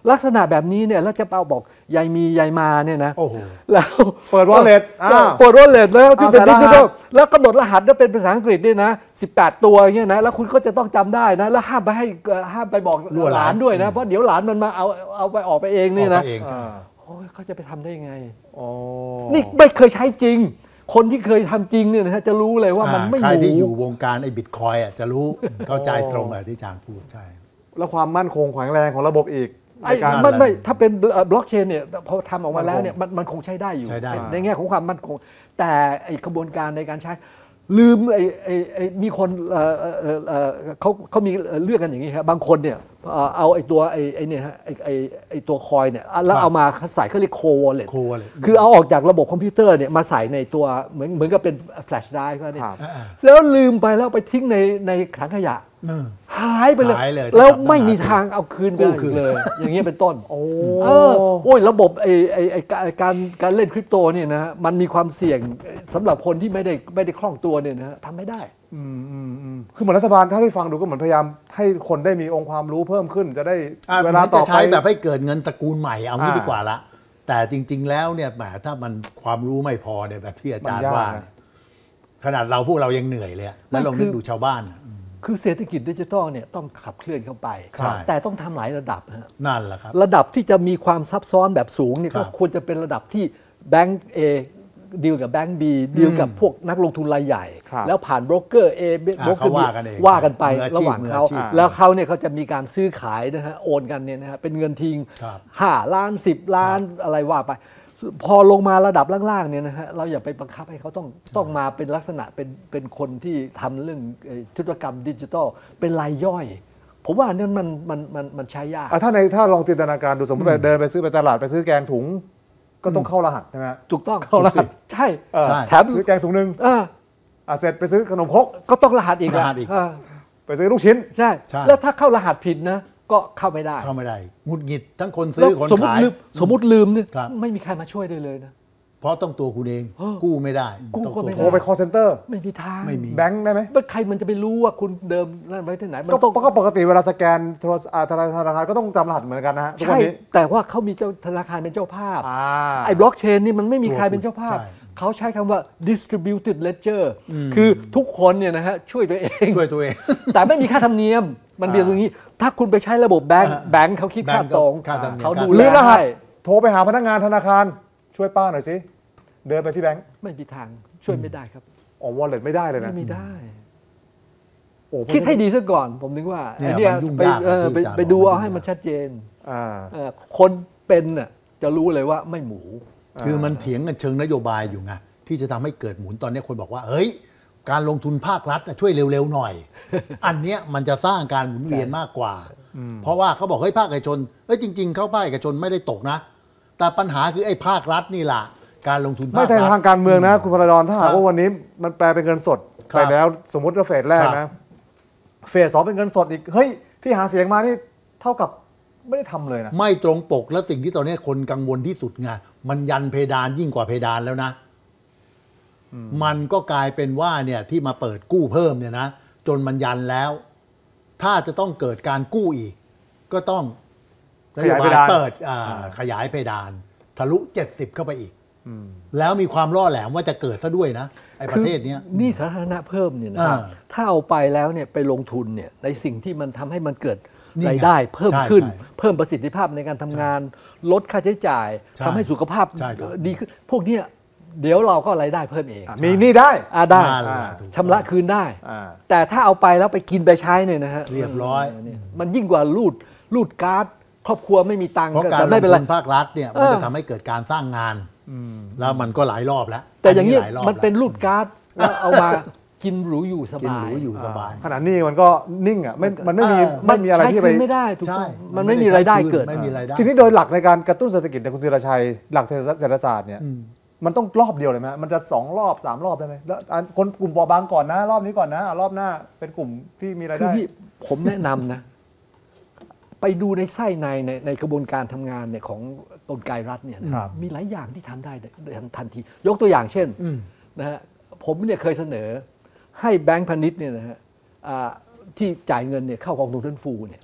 S3: ลักษณะแบบนี้เนี่ยแล้วจะเอาบอกยายมียายมาเนี่ยนะ
S2: โอ้โห
S3: แล้ว
S1: เปิด wallet อ่า
S3: เปิด wallet แล้วที่เป็น
S1: เอา
S3: ดิ
S1: ใส่รหัส
S3: จิทัลแล้วกำหนดรหัสแล้วเป็นภาษาอังกฤษด้วยนะสิบแปดตัวอย่างเงี้ยนะแล้วคุณก็จะต้องจำได้นะแล้วห้ามไปให้ห้ามไปบอก
S2: รั่ว
S3: ห
S2: หลาน
S3: ลานด้วยนะเพราะเดี๋ยวหลานมันมาเอาเอาไปออกไปเองนี่นะ
S2: ออกไปเองใช่
S1: อ่า
S3: โอ้ยเขาจะไปทำได้ยังไง
S1: อ๋อ
S3: นี่ไม่เคยใช้จริง คนที่เคยทำจริงเนี่ยนะฮะจะรู้เลยว่ามันไม่
S2: ใคร
S3: หมู
S2: ที่อยู่วงการไอ้บิตคอยอ่ะจะรู้เข้าใจตรงกับที่อาจารย์พูดใช่
S1: แล้วความมั่นคงแข็งแรงของระบบอีก
S3: ไอ้
S1: ในการ
S3: ไม่ไม่ถ้าเป็นบล็อกเชนเนี่ยพอทำออกมาแล้วเนี่ยมันมันคงใช้ได้อยู่
S2: ใช้ได้
S3: ในแง่ของความมั่นคง แต่ไอ้กระบวนการในการใช้ ลืมไอ้ไอ้ไอ้มีคนเอ่อเอ่อเอ่อเขาเขามีเรื่องกันอย่างนี้ครับบางคนเนี่ยเอ่อเอาไอ้ตัวไอ้ไอ้เนี่ยฮะไอ้ไอ้ไอ้ตัวคอยเนี่ยแล้วเอามาใส่เขาเรียกโควอลเล็ต
S2: co-wallet
S3: คือเอาออกจากระบบคอมพิวเตอร์เนี่ยมาใส่ในตัวเหมือนเหมือนกับเป็นแฟลชไดรฟ์เนี่ย
S1: ครับ
S3: แล้วลืมไปแล้วไปทิ้งในในถังขยะ
S2: เออ
S3: หายไปเลย
S2: หายเลย
S3: แล้ว
S2: ต้อง
S3: ไม่มี
S2: หา
S3: ทางเอาคืน
S2: กู้
S3: ได้
S2: คืน
S3: เลย อย่างเงี้ยเป็นต้น
S1: โอ้
S3: เออโอ้ยระบบไอ้ไอ้ไอ้การการเล่นคริปโตเนี่ยนะฮะมันมีความเสี่ยงสำหรับคนที่ไม่ได้ไม่ได้คล่องตัวเนี่ยนะฮะทำไม่ได้
S1: อืมอืมอืมคือเหมือนรัฐบาลถ้าได้ฟังดูก็เหมือนพยายามให้คนได้มีองค์ความรู้เพิ่มขึ้น จะได้
S2: อ่ะ
S1: เวลา
S2: มัน
S1: ต่
S2: จะ
S1: อไป
S2: ใช้แบบให้เกิดเงินตระกูลใหม่เอางี้
S1: อ่า
S2: ดีกว่าละแต่จริง ๆ แล้วเนี่ยแหมถ้ามันความรู้ไม่พอเนี่ยแบบที่อาจารย์
S1: มันยาก
S2: ว่า
S1: นะ
S2: เนี่ยขนาดเราพวกเรายังเหนื่อยเลยอะแล้วลองนึกดูชาวบ้านอะ
S3: คือเศรษฐกิจดิจิทัลเนี่ยต้องขับเคลื่อนเข้าไป
S2: ใช่
S3: แต่ต้องทำหลายระดับฮะ
S2: นั่นแหละครับ
S3: ระดับที่จะมีความซับซ้อนแบบสูงเนี่ย
S2: ครั
S3: ก็
S2: บ
S3: ควรจะเป็นระดับที่แบงก์เอดีลกับแบงก์บีดีลกับพวกนักลงทุนรายใหญ่
S1: ครับ
S3: แล้วผ่านโบรกเกอร์เอโบรกเกอ
S2: เขา
S3: ร์
S2: ว่ากันเอง
S3: ว่ากันไป
S2: มืออาชีพ
S3: ระหว่างเขา
S2: มืออาชีพ
S3: แล้วเขาเนี่ยเขาจะมีการซื้อขายนะฮะโอนกันเนี่ยนะฮะเป็นเงินทิ้ง
S2: ครับ
S3: ห้าล้านสิบล้านอะไรว่าไป พอลงมาระดับล่างๆเนี่ยนะฮะเราอย่าไปบังคับให้เขาต้องต้องมาเป็นลักษณะเป็นเป็นคนที่ทำเรื่องเอ่อธุรกรรมดิจิทัลเป็นรายย่อย ผมว่าอันนั้นมันมันมันมันใช้ยาก
S1: อ่ะถ้าในถ้าลองจินตนาการดูสมมติไปเดินไปซื้อไปตลาดไปซื้อแกงถุง ก็ต้องเข้ารหัสใช่ไหมฮะ
S3: ถูกต้อง
S1: เข้ารหัส
S3: ใช่
S1: เออ
S2: ใช่
S3: แถม
S1: ซื้อแกงถุงหนึ่ง
S3: เออ
S1: อ่ะเสร็จไปซื้อขนมครก
S3: ก็ต้องรหัสอีก
S2: รหัสอีก
S3: เออ
S1: ไปซื้อลูกชิ้น
S3: ใช่
S2: ใช่
S3: แล้วถ้าเข้ารหัสผิดนะ ก็เข้าไม่ได้
S2: เข้าไม่ได้หงุดหงิดทั้งคนซื้
S3: แล้ว
S2: อคน
S3: สมมติ
S2: ขาย
S3: ลืมสมมติลืมเนี่ย
S2: ครับ
S3: ไม่มีใครมาช่วยได้เลยนะ
S2: เพราะต้องตัวคุณเอง
S3: เออ
S2: กู้ไม่ได้
S3: กู้
S2: ต้อง
S3: ก็ไม่
S2: ตัว
S3: ได้
S1: โทรไป call center
S3: ไม่มีทาง
S2: ไม่มี
S1: แบงค์ได้ไหม
S3: มันใครมันจะไปรู้ว่าคุณเดิมนั่นไว้ที่ไหนมัน
S1: ก็
S3: ต้อง
S1: ก็ปกติเวลาสแกนโทรศัพท์อ่าธนาธนาคารก็ต้องจำรหัสเหมือนกันนะฮะทุกวั
S3: ใช่
S1: นนี้
S3: แต่ว่าเขามีเจ้าธนาคารเป็นเจ้าภาพ
S1: อ่า
S3: ไอ้บล็อกเชนนี่มันไม่มีใครเป็นเจ้าภาพ
S2: ใช่
S3: เขาใช้คำว่า distributed ledger คือทุกคนเนี่ยนะฮะช่วยตัวเอง
S2: ช่วยตัวเอง
S3: แต่ไม่มีค่าธรรมเนียม มันเรียนตรงนี้ ถ้าคุณไปใช้ระบบแบงค์
S2: อ่า
S3: แบงค์เขาคิดค่า
S2: แบงค์ก็
S3: ตรง
S2: ค่าธรรมเนียม
S3: เขาดู
S1: ลื
S3: แล
S1: มรหัส
S3: ให้
S1: โทรไปหาพนักงานธนาคารช่วยป้าหน่อยสิ เดินไปที่แบงค์
S3: ไม่มีทางช่วยไม่ได้ครับ
S1: อ๋อ wallet ไม่ได้เลยนะ
S3: ไม่มีได้
S1: โอ้ผม
S3: คิดให้ดีซะก่อน ผมนึกว่า
S2: เนี่ย
S3: ไอ้เนี่ย
S2: มันยุ่ง
S3: ไป
S2: ยาก
S3: เออ
S2: ที่
S3: ไป
S2: อาจารย์
S3: ไปดู
S2: บอก
S3: เอา
S2: มัน
S3: ให้
S2: ยุ่ง
S3: มันชัดเจน
S1: อ่า
S3: เออคนเป็นน่ะจะรู้เลยว่าไม่หมู
S2: คือมันเถียงกันเชิงนโยบายอยู่ไงที่จะทำให้เกิดหมุนตอนนี้คนบอกว่าเฮ้ยการลงทุนภาครัฐน่ะช่วยเร็วๆหน่อย อันเนี้ยมันจะสร้างการหมุนเวียนมากกว่า เพราะว่าเขาบอกเฮ้ยภาคเอกชนเฮ้ยจริง ๆ เขาภาคเอกชนไม่ได้ตกนะ แต่ปัญหาคือไอ้ภาครัฐนี่แหละการลงทุนภา
S1: ไม่
S2: ค
S1: แต่
S2: รัฐ
S1: ทางการเมืองนะ คุณพลดอนถ้าหาก
S2: ครับ
S1: ว่าวันนี้มันแปลเป็นเงินสด
S2: ครับ
S1: ไปแล้วสมมติว่าเฟสแรก
S2: ครั
S1: นะ
S2: บ
S1: เฟสสองเป็นเงินสดอีก เฮ้ย ที่หาเสียงมานี่เท่ากับไม่ได้ทำเลยนะ
S2: ไม่ตรงปกและสิ่งที่ตอนนี้คนกังวลที่สุดไงมันยันเพดานยิ่งกว่าเพดานแล้วนะ มันก็กลายเป็นว่าเนี่ยที่มาเปิดกู้เพิ่มเนี่ยนะจนมันยันแล้ว ถ้าจะต้องเกิดการกู้อีก ก็ต้อง
S1: ขยายเพดาน
S2: เปิดอ่าขยายเพดาน ทะลุเจ็ดสิบเข้าไปอีกแล้วมีความล่อแหลมว่าจะเกิดซะด้วยนะไอ้ประเทศเนี้ย
S3: หนี่สาธารณะเพิ่มเนี่ยนะครับ
S2: อ่า
S3: ถ้าเอาไปแล้วเนี่ยไปลงทุนเนี่ยในสิ่งที่มันทำให้มันเกิด
S2: นี่ไง
S3: รายได้เพิ่ม
S2: ใช่
S3: ขึ้น
S2: ใช่
S3: เพิ่มประสิทธิภาพในการทำงาน ลดค่าใช้จ่าย
S2: ใช่
S3: ทำให้สุขภาพ
S2: ใช่ครับ
S3: ดีขึ้นพวกเนี้ยเดี๋ยวเราก็รายได้เพิ่มเอง
S1: อ่ะมีหนี่ได้
S3: อ่าได้
S2: นั่นแหละถูกต้อง
S3: ชำระคืนได้
S1: อ่า
S3: แต่ถ้าเอาไปแล้วไปกินไปใช้เนี่ยนะฮะ
S2: เรียบร้อย
S3: เนี่ยมันยิ่งกว่ารูดรูดการ์ดครอบครัวไม่มีตังค์
S2: เพราะ
S3: ก็
S2: การ
S3: แต่
S2: ล
S3: ไม่
S2: ง
S3: เป็นไร
S2: ทุนภาครัฐเนี่ยมัน
S3: เออ
S2: จะทำให้เกิดการสร้างงานแล้วมันก็หลายรอบแล้ว
S3: แต่อย่างนี้
S2: หลรบ
S3: มันเป็น
S2: แล้ว
S3: รูดการ์ดแล้วเอามากินหรูอยู่ส
S2: กิน
S3: บา
S2: ห
S3: ย
S2: รูอยู่สบาย
S1: ขนาดนี้มันก็นิ่งอ่ะไม่มันไม่มี
S2: เออ
S1: ไม่มีอะไรที่ไป
S3: ใช้คืนไม่ได้ถูก
S2: ใช่
S3: ต้องมันไม่มีรายได้เกิด
S2: ไม่มีรายได้
S1: ทีนี้โดยหลักในการกระตุ้นเศรษฐกิจในยคุณธีรชัย หลักเศรษฐศาสตร์เนี่ย
S2: อืม
S1: มันต้องรอบเดียวเลยไหมมันจะสองรอบสามรอบได้ไหมแล้วอันคนกลุ่มเปราะบางก่อนนะ รอบนี้ก่อนนะอ่ะรอบหน้าเป็นกลุ่มที่มีราย
S3: คือ
S1: ได้
S3: ที่ผมแนะนำนะ ไปดูในไส้ในในในกระบวนการทำงานเนี่ยของกลไกรัฐเนี่ยนะครับ มีหลายอย่างที่ทำได้ทันที ยกตัวอย่างเช่น
S2: อืม
S3: นะฮะผมเนี่ยเคยเสนอให้แบงก์พาณิชย์เนี่ยนะฮะอ่าที่จ่ายเงินเนี่ยเข้ากองทุนฟื้นฟูเนี่ย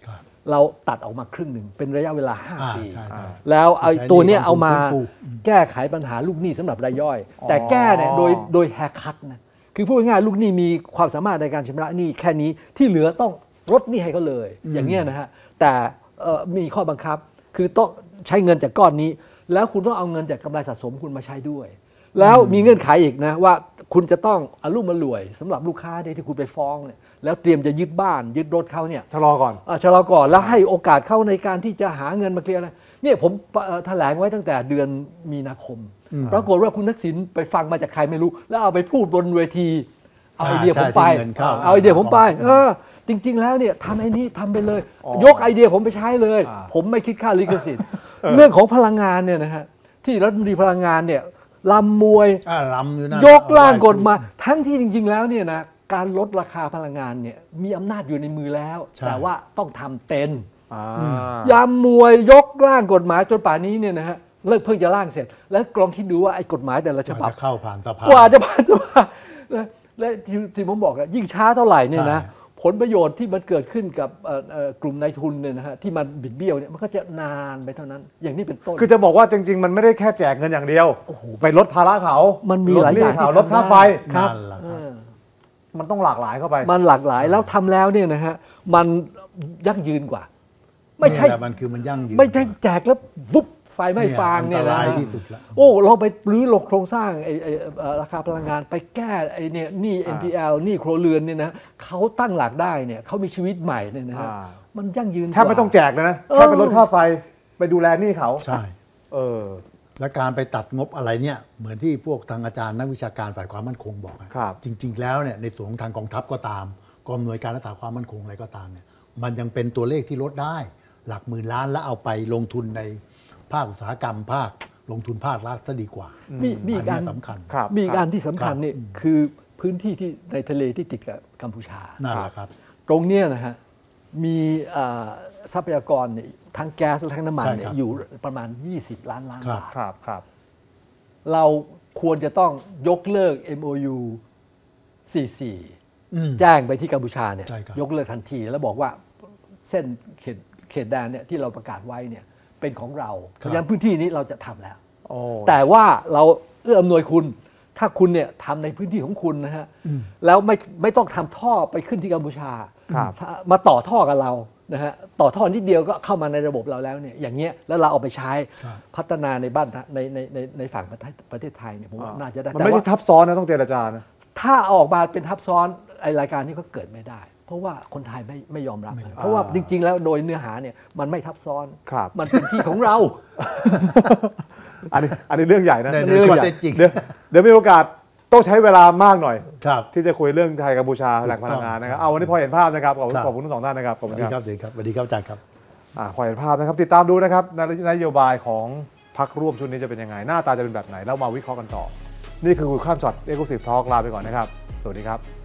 S3: เราตัดออกมาครึ่งหนึ่งเป็นระยะเวลาห้า
S2: อ่า
S3: ปี
S2: ใช่ใช่
S3: แล้วไอ้
S2: ใช้
S3: ตัวเนี้ยเอามา
S2: ฟื้นฟู
S3: แก้ไขปัญหาลูกหนี้สำหรับรายย่อย แต่แก้เนี่ยโดยโดยแฮร์คัทนะคือพูดง่ายๆลูกหนี้มีความสามารถในการชำระหนี้แค่นี้ที่เหลือต้องลดหนี้ให้เขาเลย อย่างเงี้ยนะฮะแต่เอ่อมีข้อบังคับคือต้องใช้เงินจากก้อนนี้ แล้วคุณต้องเอาเงินจากกำไรสะสมคุณมาใช้ด้วย แล้วมีเงื่อนไขอีกนะว่าคุณจะต้องอารมณ์มารวยสำหรับลูกค้าที่คุณไปฟ้องเนี่ยแล้วเตรียมจะยึดบ้านยึดรถเขาเนี่ย
S1: ชะลอก่อน
S3: อ่ะชะลอก่อนแล้วให้โอกาสเข้าในการที่จะหาเงินมาเคลียร์อะไรเนี่ยผมเอ่อแถลงไว้ตั้งแต่เดือนมีนาคม ปรากฏว่าคุณทักษิณไปฟังมาจากใครไม่รู้ แล้วเอาไปพูดบนเวทีเอาไอเดียผมไป
S2: ใช่ที่เงินเข้า
S3: เอาไอเดียผมไปเออจริง ๆ แล้วเนี่ยทำไอ้นี้ทำไปเลย ยกไอเดียผมไปใช้เลย
S1: อ่า
S3: ผมไม่คิดค่าลิขสิทธิ์ เรื่องของพลังงานเนี่ยนะฮะที่รัฐมนตรีพลังงานเนี่ยลำมวย
S2: อ่าลำอยู่นั่น
S3: ยกร่างกฎหมายทั้งที่จริง ๆ แล้วเนี่ยนะการลดราคาพลังงานเนี่ยมีอำนาจอยู่ในมือแล้ว
S2: ใช่
S3: แต่ว่าต้องทำเป็น
S1: อ่า
S3: ยามมวยยกร่างกฎหมายจนป่านนี้เนี่ยนะฮะเลิกเพิ่งจะร่างเสร็จ แล้วลองคิดดูว่าไอ้กฎหมายแต่ละฉ
S2: ก
S3: บั
S2: ว่า
S3: บ
S2: จะเข้าผ่านสภาก
S3: ว่าจะผ่านสภาและและที่ที่ผมบอกอะยิ่งช้าเท่าไหร่เนี่ยนะ
S2: ใช่
S3: ผลประโยชน์ที่มันเกิดขึ้นกับเอ่อเอ่อกลุ่มนายทุนเนี่ยนะฮะที่มันบิดเบี้ยวเนี่ยมันก็จะนานไปเท่านั้น อย่างนี้เป็นต้น
S1: คือจะบอกว่าจริง ๆ มันไม่ได้แค่แจกเงินอย่างเดียวไปลดภาระเขา
S3: มันมี
S1: ลด
S3: หลายอย่าง
S1: นี้เขา
S3: ที่
S1: ลดค่าไฟ
S3: ทำได้ครับ
S2: นั่นแหละครับ
S1: มันต้องหลากหลายเข้าไป
S3: มันหลากหลายแล้วทำแล้วเนี่ยนะฮะมันยั่งยืนกว่า ไม่ใช่
S2: นี่แหละมันคือมันยั่งยืน
S3: ไม่ใช่แจกแล้ววุบไฟไหม่ฟางเนี่ย
S2: อันต
S3: นะ
S2: รายที่สุดแล้ว
S3: โอ้เราไปรื้อโครงสร้างไอ้ไอ้เอ่อราคาพลังงานไปแก้ไอ้เนี่ยหนี้ เอ็น พี แอล หนี้ครัวเรือนเนี่ยนะเขาตั้งหลักได้เนี่ยเขามีชีวิตใหม่เนี่ยนะฮะ
S1: อ่า
S3: มันยั่งยืน
S1: แทบไม่ต้องแจกเลยนะ
S3: เออ
S1: แค่ไปลดค่าไฟไปดูแลหนี้เขา
S2: ใช่
S1: เออ
S2: และการไปตัดงบอะไรเนี่ยเหมือนที่พวกทางอาจารย์นักวิชาการฝ่ายความมั่นคงบอกอะ
S1: ครับ
S2: จริง ๆ แล้วเนี่ยในส่วนของทางกองทัพก็ตามกองอำนวยการรักษาความมั่นคงอะไรก็ตามเนี่ยมันยังเป็นตัวเลขที่ลดได้ หลักหมื่นล้านแล้วเอาไปลงทุนในภาคอุตสาหกรรมภาคลงทุนภาครัฐซะดีกว่า
S3: มีมีอี
S2: อัน
S3: กอั
S2: เนี้
S3: น
S2: ยสำคัญ
S1: ครับ
S3: มีอีกอันที่สำคัญ
S2: ครับ
S3: นี่คือพื้นที่ที่ในทะเลที่ติดกับกัมพูชา
S2: นั่นแหละครับ
S3: ตรงเนี้ยนะฮะมีเอ่อทรัพยากรเนี่ยทั้งแก๊สและทั้งน้ำมัน
S2: ใช่
S3: เนี่
S2: ครั
S3: ย
S2: บ
S3: อยู่ประมาณ ยี่สิบ ล้านล้าน
S2: ครับ
S3: บาท
S1: ครับครับ
S3: เราควรจะต้องยกเลิก เอ็ม โอ ยู สี่สิบสี่
S2: อืม
S3: แจ้งไปที่กัมพูชาเนี่ย
S2: ใช่ครับ
S3: ยกเลิกทันทีแล้วบอกว่าเส้นเขตเขตแดนเนี่ยที่เราประกาศไว้เนี่ยเป็นของเราเพราะฉะนั้นพื้นที่นี้เราจะทำแล้ว
S1: โอ้
S3: แต่ว่าเราเอื้ออำนวยคุณ ถ้าคุณเนี่ยทำในพื้นที่ของคุณนะฮะแล้วไม่ไม่ต้องทำท่อไปขึ้นที่กัมพูชา
S1: ครับ
S3: ถ้ามาต่อท่อกับเรานะฮะต่อท่อนิดเดียวก็เข้ามาในระบบเราแล้วเนี่ยอย่างเงี้ยแล้วเราเอาไปใช้
S2: ครับ
S3: พัฒนาในบ้านในในในในฝั่งประเทศประเทศไทยเนี่ยผมว่าน่าจะได้
S1: มัน
S3: แต่
S1: ไม่
S3: ว่า
S1: ใช่ทับซ้อนนะต้องเจรจานะ
S3: ถ้าเอาออกมาเป็นทับซ้อนไอรายการนี้ก็เกิดไม่ได้ เพราะว่าคนไทยไม่ไม่ยอมรับนะเพราะว่าจริง ๆ แล้วโดยเนื้อหาเนี่ยมันไม่ทับซ้อน
S1: ครับ
S3: มันเป็นที่ของเรา
S1: อันนี้อันนี้เรื่องใหญ่นะ
S2: ใน
S3: เรื่
S2: เรื่
S3: อ
S2: อง ง
S3: ใหญ่
S2: ข้อเท็จจริง
S1: เดี๋ยวเดี๋ยวมีโอกาสต้องใช้เวลามากหน่อย
S2: ครับ
S1: ที่จะคุยเรื่องไทยกัมพูชาแหล่งพลังงานนะครับเอาวันนี้พอเห็นภาพนะครับขอบคุณ
S2: ครับ
S1: ขอบคุณทั้งสองท่านนะครับขอบ
S2: ส
S1: คุ
S2: วั
S1: ณ
S2: สดี
S1: ค
S2: ครับ รับสวัสดีครับสวัสดีครับอาจารย์ครับ
S1: อ่าพอเห็นภาพนะครับติดตามดูนะครับนโยบายของพรรคร่วมชุดนี้จะเป็นยังไง หน้าตาจะเป็นแบบไหนแล้วมาวิเคราะห์กันต่อ นี่คือคุยข้ามช็อตเอ็กซ์คลูซีฟทอล์กลาไปก่อนนะครับ สวัสดีครับ